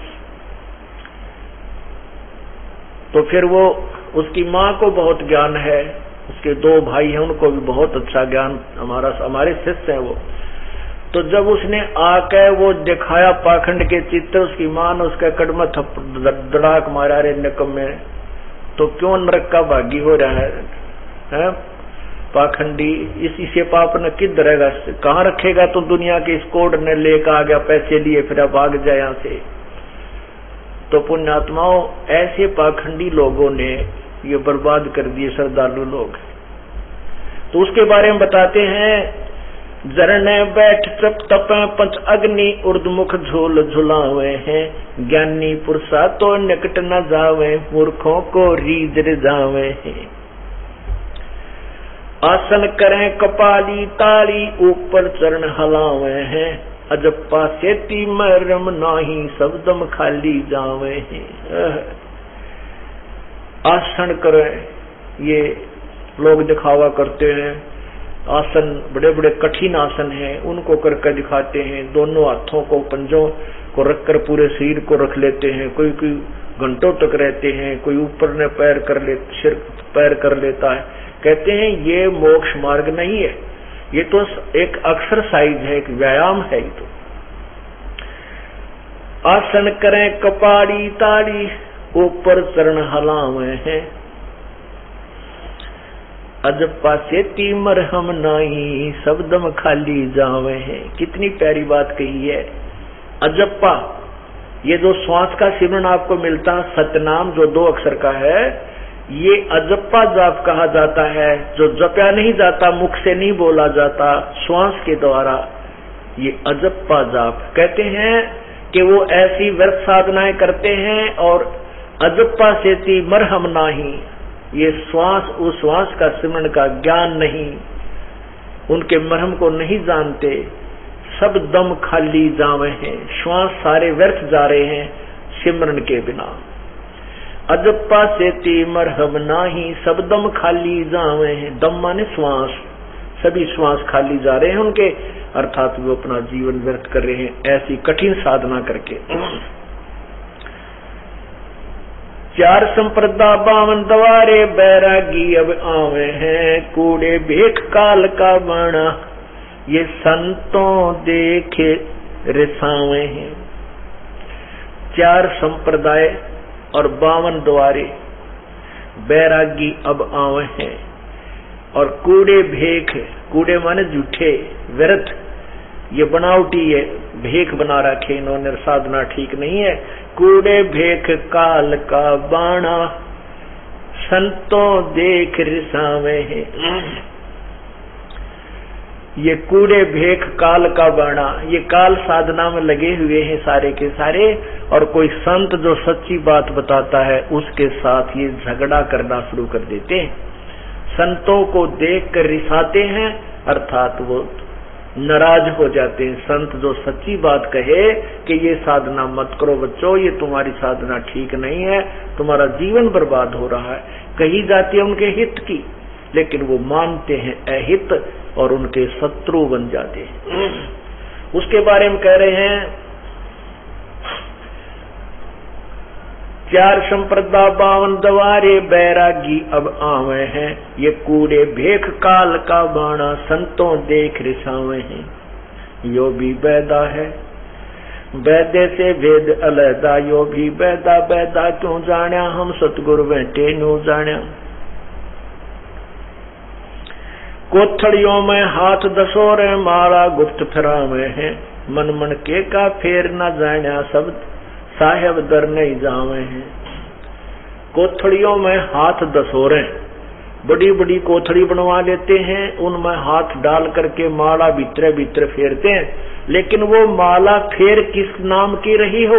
तो फिर वो, उसकी माँ को बहुत ज्ञान है, उसके 2 भाई हैं, उनको भी बहुत अच्छा ज्ञान, हमारे शिष्य हैं वो। तो जब उसने आकर वो दिखाया पाखंड के चित्र, उसकी मां ने उसका कड़ में धड़ाक मारा, रे निकम्मे, तो क्यों नरक का भागी हो रहा है पाखंडी, इसी पाप ने किध रहेगा, कहाँ रखेगा? तो दुनिया के इस कोड ने लेकर आ गया, पैसे लिए, फिर अब भाग जाए यहाँ से। तो पुण्यात्माओं ऐसे पाखंडी लोगों ने ये बर्बाद कर दिए श्रद्धालु लोग। तो उसके बारे में बताते हैं, जरने बैठ चप तपे पंच अग्नि उर्दमुख झोल झुलावे हैं, ज्ञानी पुरुषा तो निकट न जावे, मूर्खों को रीझ रिझावे हैं। आसन करें कपाली ताली ऊपर चरण हलावे हैं, अजप्पा सेती मरम नाही सब दम खाली जावे हैं। आसन करें, ये लोग दिखावा करते हैं, आसन बड़े बड़े कठिन आसन हैं, उनको करके दिखाते हैं। दोनों हाथों को पंजों को रखकर पूरे शरीर को रख लेते हैं, कोई घंटों तक रहते हैं, कोई ऊपर ने पैर कर ले सिर पैर कर लेता है। कहते हैं ये मोक्ष मार्ग नहीं है, ये तो एक एक्सरसाइज है, एक व्यायाम है। ये तो आसन करें कपाड़ी ताड़ी ऊपर चरण हलावे हैं, अजप्पा सेती मरहम नाही सब दम खाली जावे हैं। कितनी प्यारी बात कही है। अजप्पा, ये जो श्वास का सिमरन आपको मिलता सतनाम जो 2 अक्षर का है, ये अजप्पा जाप कहा जाता है, जो जपया नहीं जाता, मुख से नहीं बोला जाता, श्वास के द्वारा, ये अजप्पा जाप। कहते हैं कि वो ऐसी व्यर्थ साधनाएं करते हैं और अजप्पा सेती मरहम नाही, ये श्वास उस श्वास का सिमरन का ज्ञान नहीं, उनके मरहम को नहीं जानते, सब दम खाली जावे हैं, श्वास सारे व्यर्थ जा रहे हैं सिमरन के बिना। अजप्पा सेती मरहम नाही सब दम खाली जावे हैं, दम माने श्वास, सभी श्वास खाली जा रहे हैं उनके, अर्थात वो अपना जीवन व्यर्थ कर रहे हैं ऐसी कठिन साधना करके। 4 संप्रदा 52 द्वारे बैरागी अब आवे हैं, कूड़े भेख काल का बना ये संतों देखे रिसावे हैं। 4 संप्रदाय और 52 द्वारे बैरागी अब आवे हैं, और कूड़े भेख, कूड़े माने झूठे व्यर्थ, ये बनावटी है, भेख बना रखे इन्होंने, साधना ठीक नहीं है। कूड़े भेख काल का बाणा संतों देख रिसावे हैं। ये कूड़े भेख काल का बाणा, ये काल साधना में लगे हुए हैं सारे के सारे, और कोई संत जो सच्ची बात बताता है उसके साथ ये झगड़ा करना शुरू कर देते हैं, संतों को देख कर रिसाते हैं, अर्थात वो नाराज हो जाते हैं। संत जो सच्ची बात कहे कि ये साधना मत करो बच्चों, ये तुम्हारी साधना ठीक नहीं है, तुम्हारा जीवन बर्बाद हो रहा है, कही जाती है उनके हित की, लेकिन वो मानते हैं अहित और उनके शत्रु बन जाते हैं। उसके बारे में कह रहे हैं 4 संप्रदा 52 द्वारे बैरागी अब आवे हैं, ये कूड़े भेख काल का बाणा संतों देख रिसावे हैं। यो भी बैदा है बैदे से भेद अलहदा, यो भी बैदा बैदा क्यों जाण्या, हम सतगुरु बैठे न्यू जाण्या। कोथड़ियों में हाथ दसोरे माला गुप्त फिरावे हैं, मन मन के का फेर न जाण्या, सब साहेब दर नहीं जावे हैं। कोथड़ियों में हाथ दसोरे, बड़ी बड़ी कोथड़ी बनवा लेते हैं, उनमें हाथ डाल करके माला भीतर भीतर फेरते हैं, लेकिन वो माला फेर किस नाम की रही हो,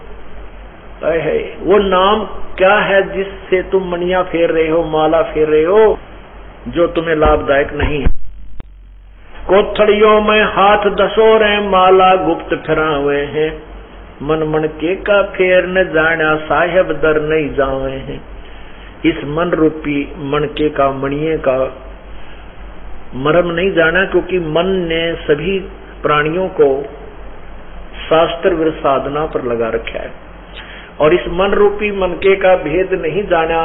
वो नाम क्या है जिससे तुम मणिया फेर रहे हो, माला फेर रहे हो, जो तुम्हें लाभदायक नहीं है। कोथड़ियों में हाथ दसोरे माला गुप्त फिरावे हैं, मन मन के का फेर न जाना, साहेब दर नहीं जावे हैं। इस मन रूपी मनके का, मणिये का मरम नहीं जाना, क्योंकि मन ने सभी प्राणियों को शास्त्र विरुद्ध साधना पर लगा रखा है, और इस मन रूपी मनके का भेद नहीं जाना,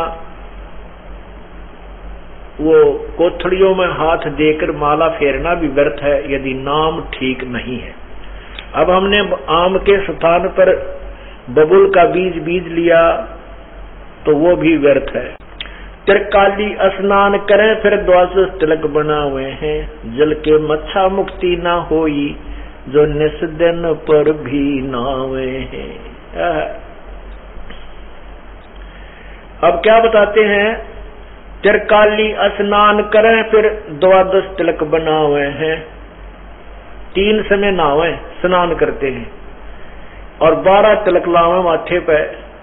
वो कोथड़ियों में हाथ देकर माला फेरना भी व्यर्थ है यदि नाम ठीक नहीं है। अब हमने आम के स्थान पर बबुल का बीज बीज लिया तो वो भी व्यर्थ है। त्रिकाली स्नान करें फिर द्वादश तिलक बनावे हैं, जल के मच्छा मुक्ति ना होई, जो निस दिन पर भी नावे हैं। अब क्या बताते हैं, त्रिकाली स्नान करें फिर 12 तिलक बनावे हैं। 3 समय नहावे, स्नान करते हैं और 12 तिलक लावे माथे पे।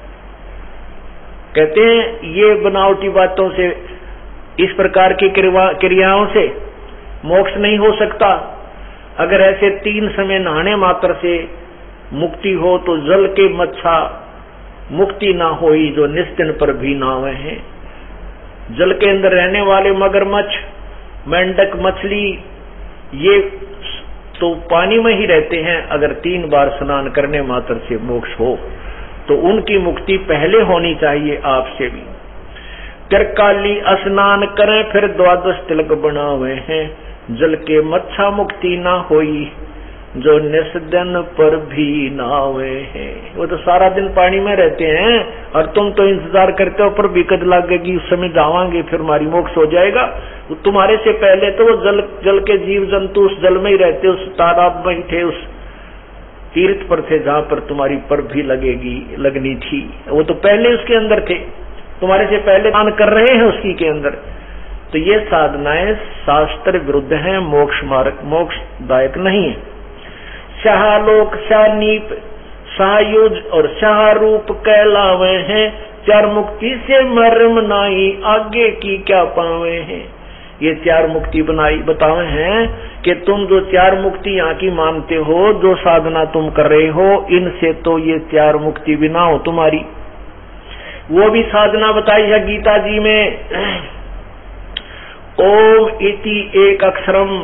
कहते हैं ये बनावटी बातों से, इस प्रकार की क्रियाओं से मोक्ष नहीं हो सकता। अगर ऐसे 3 समय नहाने मात्र से मुक्ति हो तो जल के मच्छा मुक्ति ना होई जो निस्तिन पर भी नावे हैं। जल के अंदर रहने वाले मगरमच्छ, मेंढक, मछली, ये तो पानी में ही रहते हैं। अगर 3 बार स्नान करने मात्र से मोक्ष हो तो उनकी मुक्ति पहले होनी चाहिए आपसे भी। त्रिकाली स्नान करें फिर 12 तिलक बनावे हैं। जल के मच्छा मुक्ति ना होई जो निस्दिन पर भी नावे हैं। वो तो सारा दिन पानी में रहते हैं और तुम तो इंतजार करते हो पर बिकट लगेगी, उस समय जावांगे फिर हमारी मोक्ष हो जाएगा। तुम्हारे से पहले तो वो जल के जीव जंतु उस जल में ही रहते, उस तालाब में ही थे, उस तीर्थ पर थे जहां पर तुम्हारी पर भी लगनी थी। वो तो पहले उसके अंदर थे, तुम्हारे से पहले दान कर रहे हैं उसी के अंदर। तो ये साधनाएं शास्त्र विरुद्ध हैं, मोक्ष मार्ग मोक्षदायक नहीं है। शाहलोक, शानीप, शाहयुज और शाहरूप कहलावे हैं। 4 मुक्ति से मर्म नाई आगे की क्या पावे हैं। ये 4 मुक्ति बतावे हैं कि तुम जो 4 मुक्ति यहाँ की मानते हो, जो साधना तुम कर रहे हो, इनसे तो ये 4 मुक्ति भी ना हो तुम्हारी। वो भी साधना बताई है गीता जी में। ओम इति एक अक्षरम,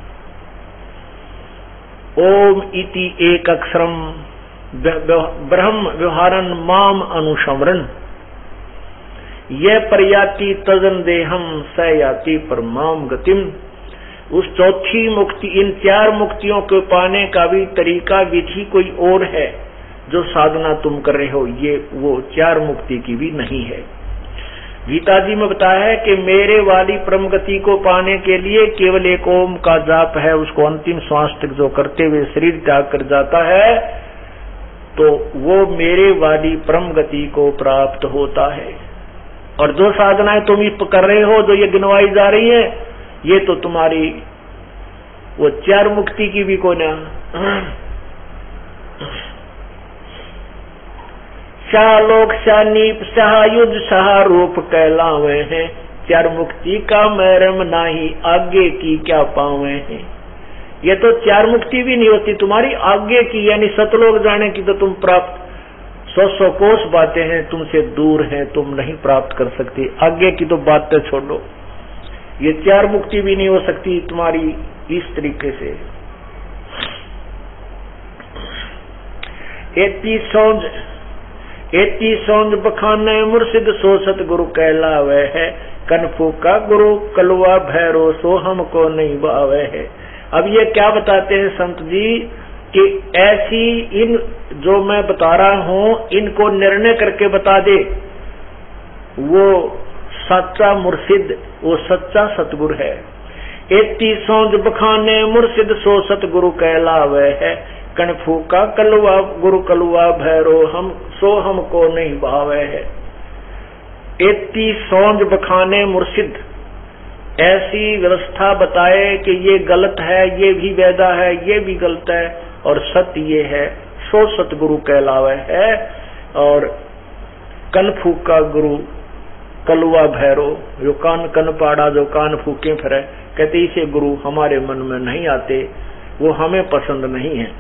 ओम इति एक अक्षरम ब्रह्म व्यवहारन माम अनुसमरण। यह प्रयाति तजन देहम स याति परमाम गतिम। उस चौथी मुक्ति, इन 4 मुक्तियों को पाने का भी तरीका, विधि कोई और है जो साधना तुम कर रहे हो, ये वो 4 मुक्ति की भी नहीं है। गीता जी में बताया है कि मेरे वाली परम गति को पाने के लिए केवल एक ओम का जाप है। उसको अंतिम श्वास तक जो करते हुए शरीर त्याग कर जाता है तो वो मेरे वाली परम गति को प्राप्त होता है। और जो साधनाएं तुम कर रहे हो, जो ये गिनवाई जा रही है, ये तो तुम्हारी वो 4 मुक्ति की भी को ना। शाहलोक, शानीप, शाहयुज, शाहरूप कहलावे हैं। 4 मुक्ति का मरम नाही आगे की क्या पावे हैं। ये तो 4 मुक्ति भी नहीं होती तुम्हारी, आगे की यानी सतलोक जाने की तो तुम प्राप्त 100 कोस बातें हैं तुमसे दूर हैं, तुम नहीं प्राप्त कर सकती। आगे की तो बातें छोड़ो, ये 4 मुक्ति भी नहीं हो सकती तुम्हारी इस तरीके से। एती सौंज बखाने मुर्शिद सो सतगुरु कहलावे है। कनफू का गुरु कलवा भैरो सो हमको नहीं बावे है। अब ये क्या बताते हैं संत जी कि ऐसी इन जो मैं बता रहा हूं, इनको निर्णय करके बता दे वो सच्चा मुर्शिद, वो सच्चा सतगुरु है। एती सौंज बखाने मुर्शिद सो सतगुरु कहलावे है। कणफू का कलवा गुरु कलवा भैरो हम सो हमको नहीं भावे है। एती सौंज बखाने मुर्शिद, ऐसी व्यवस्था बताए कि ये गलत है, ये भी वैदा है, ये भी गलत है और सत्य ये है, सो सतगुरु कहलावे है। और कनफू का गुरु कलुआ भैरो, जो कन पाड़ा, जो कान फूके फिरे, कहते इसे गुरु हमारे मन में नहीं आते, वो हमें पसंद नहीं है।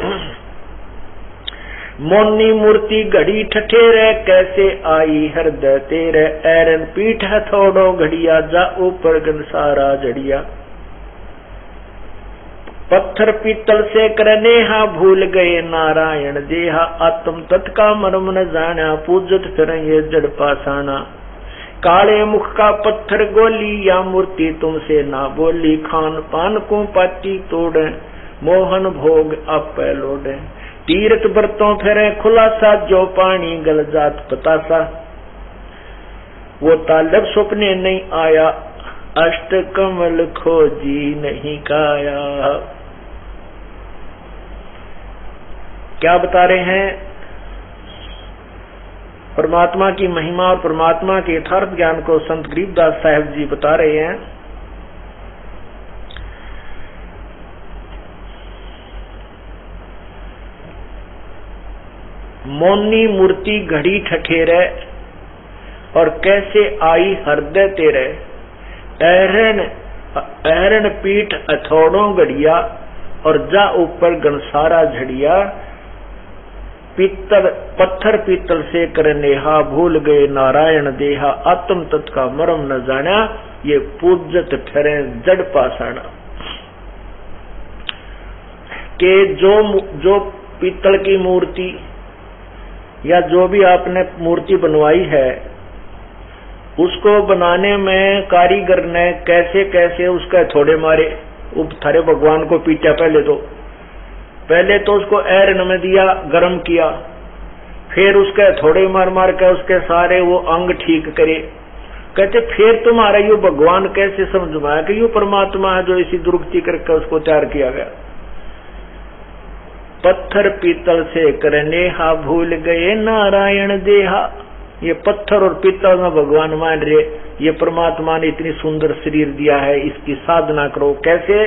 मोनी मूर्ति घड़ी ठठेरे कैसे आई हृदय तेरे। ऐरन पीठ है थोड़ो घड़िया जा ऊपर गनसारा जड़िया। पत्थर पीतल से करनेहा भूल गए नारायण देहा। आत्म तत् का मर्म न जाना पूजत फिर ये जड़ पासाना। काले मुख का पत्थर गोली या मूर्ति तुमसे ना बोली। खान पान को पाती तोड़े मोहन भोग आप लोडे। तीर्थ बरतों फिरे खुलासा जो पानी गल जात पतासा। वो तालब सपने नहीं आया अष्ट कमल खोजी नहीं काया। क्या बता रहे हैं परमात्मा की महिमा और परमात्मा के यथार्थ ज्ञान को संत गरीबदास साहब जी बता रहे हैं। मौनी मूर्ति घड़ी ठठेरे और कैसे आई हृदय तेरे, अहरण पीठ अथोड़ों गड़िया और जा ऊपर गणसारा झड़िया, पत्थर पीतल से करनेहा भूल गए नारायण देहा, आत्म तत्व का मरम न जाना ये पूजत ठहरे जड़ पाषाणा। के जो पीतल की मूर्ति या जो भी आपने मूर्ति बनवाई है उसको बनाने में कारीगर ने कैसे कैसे उसका थोड़े मारे थारे भगवान को पीटा। पहले तो उसको ऐरन में दिया, गर्म किया, फिर उसके थोड़े मार मार के उसके सारे वो अंग ठीक करे। कहते फिर तुम्हारा यो भगवान कैसे समझ में आया कि यो परमात्मा है जो इसी दुरुक्ति करके उसको तैयार किया गया। पत्थर पीतल से करनेहा भूल गए नारायण देहा। ये पत्थर और पीतल में भगवान मान रहे, ये परमात्मा ने इतनी सुंदर शरीर दिया है, इसकी साधना करो। कैसे?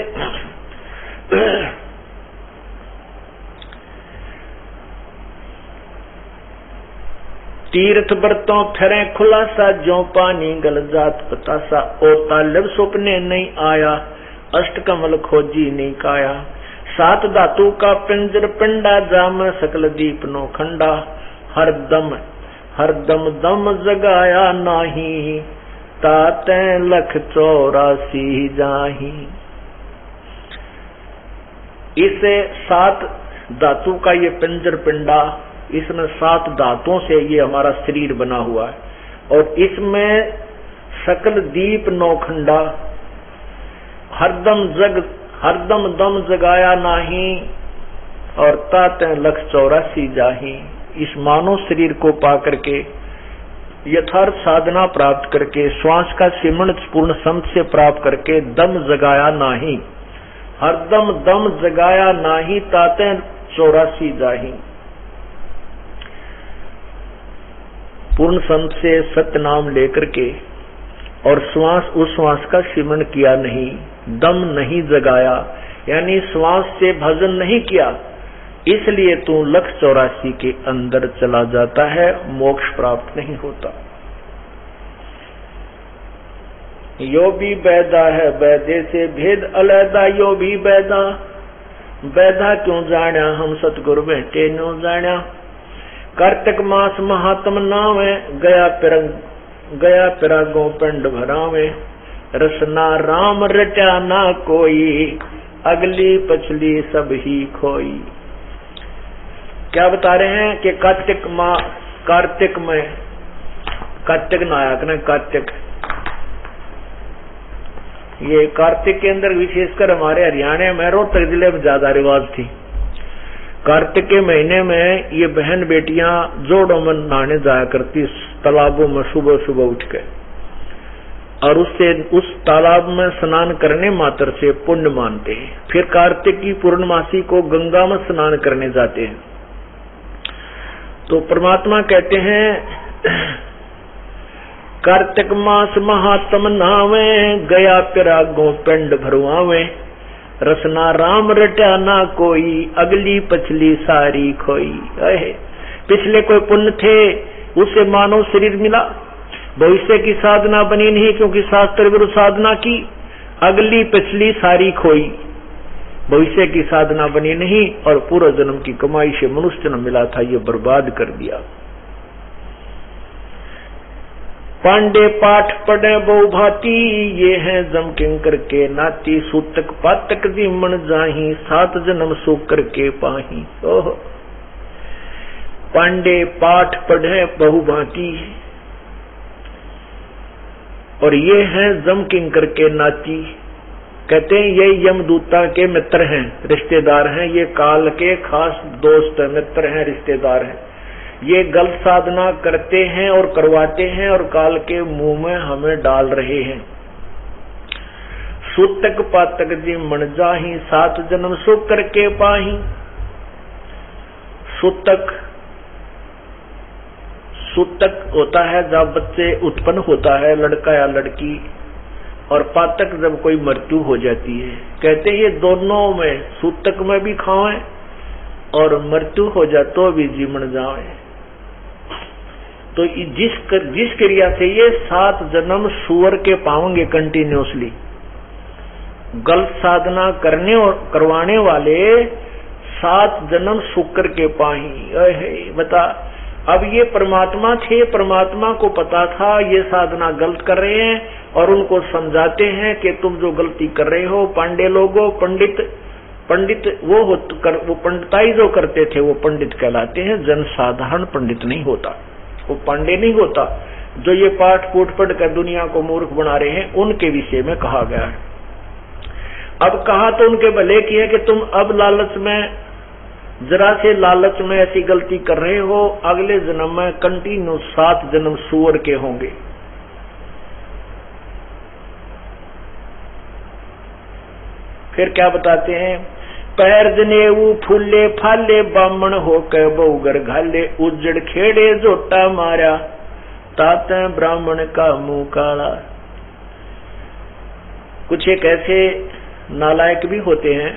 तीर्थ बरतों फिरे खुलासा जो पानी गल जात पतासा, ओ तालब सुपने नहीं आया अष्टकमल खोजी नहीं काया। सात धातु का पिंजर पिंडा जाम सकल दीप नो खंडा, हर दम दम जगाया नाही ताते लख 84 जाही। इसे 7 धातु का ये पिंजर पिंडा, इसमें 7 धातुओं से ये हमारा शरीर बना हुआ है और इसमें सकल दीप नौखंडा, हरदम दम जगाया नाही और ताते लख 84 जाही। इस मानव शरीर को पा करके यथार्थ साधना प्राप्त करके श्वास का सिमरण पूर्ण संत से प्राप्त करके दम जगाया नाही, हरदम दम जगाया नाही ताते 84 जाही। पूर्ण संत से सत्य नाम लेकर के और उस श्वास का सिमरण किया नहीं, दम नहीं जगाया यानी श्वास से भजन नहीं किया, इसलिए तू लख 84 के अंदर चला जाता है, मोक्ष प्राप्त नहीं होता। यो भी बैदा है बैदे से भेद अलैदा, यो भी बैदा क्यों जाना हम सतगुरु बैठे नो जाना। कार्तिक मास महात्म नावे गया पिरागो पिंड भरावे, रसना राम रटा ना कोई अगली पछली सब ही खोई। क्या बता रहे हैं कि कार्तिक में कार्तिक नायक ने कार्तिक, ये कार्तिक के अंदर विशेषकर हमारे हरियाणा में रोहतक जिले में ज्यादा रिवाज थी। कार्तिक के महीने में ये बहन बेटियां जोड़ों में नहाने जाया करती तालाबों में सुबह सुबह उठ के, और उस तालाब में स्नान करने मात्र से पुण्य मानते हैं। फिर कार्तिक की पूर्णमासी को गंगा में स्नान करने जाते हैं। तो परमात्मा कहते हैं कार्तिक मास महात्म नावे गया पिरागो पिंड भरवावे, रसना राम रटा ना कोई अगली पछली सारी खोई। पिछले कोई पुण्य थे उसे मानव शरीर मिला, भविष्य की साधना बनी नहीं क्योंकि शास्त्र विरुद्ध साधना की, अगली पिछली सारी खोई। भविष्य की साधना बनी नहीं और पूर्व जन्म की कमाई से मनुष्य जन्म मिला था, ये बर्बाद कर दिया। पांडे पाठ पढ़े बहु भांति, ये है जम किंकर के नाती, सूतक पातक दीमन जाही 7 जन्म सो करके पाही। ओह, पांडे पाठ पढ़े बहु भांति और ये हैं जम किंकर के नाती। कहते हैं ये यमदूता के मित्र हैं, रिश्तेदार हैं, ये काल के खास दोस्त मित्र हैं, रिश्तेदार हैं। ये गलत साधना करते हैं और करवाते हैं और काल के मुंह में हमें डाल रहे हैं। सूतक पातक जी मन जाही 7 जन्म सो करके पाही। सूतक सूतक होता है जब बच्चे उत्पन्न होता है, लड़का या लड़की, और पातक जब कोई मृत्यु हो जाती है। कहते हैं ये दोनों में, सूतक में भी खाएं और मृत्यु हो जाए तो भी जीवन जाए। तो जिस क्रिया से ये 7 जन्म सुअर के पाओगे कंटिन्यूसली, गलत साधना करने और करवाने वाले 7 जन्म शुक्र के पाही। बता, अब ये परमात्मा थे, परमात्मा को पता था ये साधना गलत कर रहे हैं और उनको समझाते हैं कि तुम जो गलती कर रहे हो। पांडे लोगों, पंडित वो पंडिताई जो करते थे वो पंडित कहलाते हैं, जनसाधारण पंडित नहीं होता, वो पांडे नहीं होता। जो ये पाठ फूट पढ़ कर दुनिया को मूर्ख बना रहे हैं उनके विषय में कहा गया है। अब कहा तो उनके भले की है कि तुम अब लालच में, जरा से लालच में ऐसी गलती कर रहे हो, अगले जन्म में कंटिन्यू 7 जन्म सुअर के होंगे। फिर क्या बताते हैं, पैर जनेऊ फूले फाले बामण होकर बहुगर घाले, उजड़ खेड़े जोटा मारा ताते ब्राह्मण का मुंह काला। कुछ एक ऐसे नालायक भी होते हैं,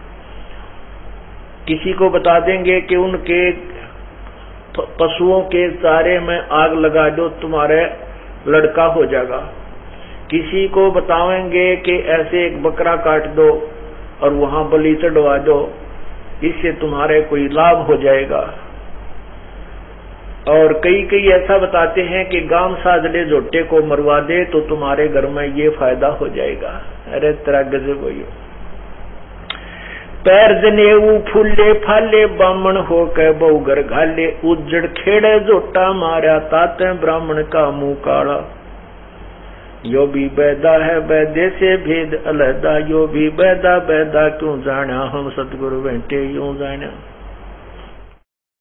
किसी को बता देंगे कि उनके पशुओं के चारे में आग लगा दो तुम्हारे लड़का हो जाएगा। किसी को बताएंगे कि ऐसे एक बकरा काट दो और वहां बलि चढ़वा दो, इससे तुम्हारे कोई लाभ हो जाएगा। और कई ऐसा बताते हैं कि गांव साजले जोटे को मरवा दे तो तुम्हारे घर में ये फायदा हो जाएगा। अरे तेरा गजब हो। पैर जनेऊ फूले फाले बामण होकर बहुगर घाले, उजड़ खेड़े जोटा मारा ताते ब्राह्मण का मुंह काला। यो भी बैदा है बैदे से भेद अलहदा, यो भी बैदा बैदा क्यों जाना, हम सतगुरु बैठे यूं जाना।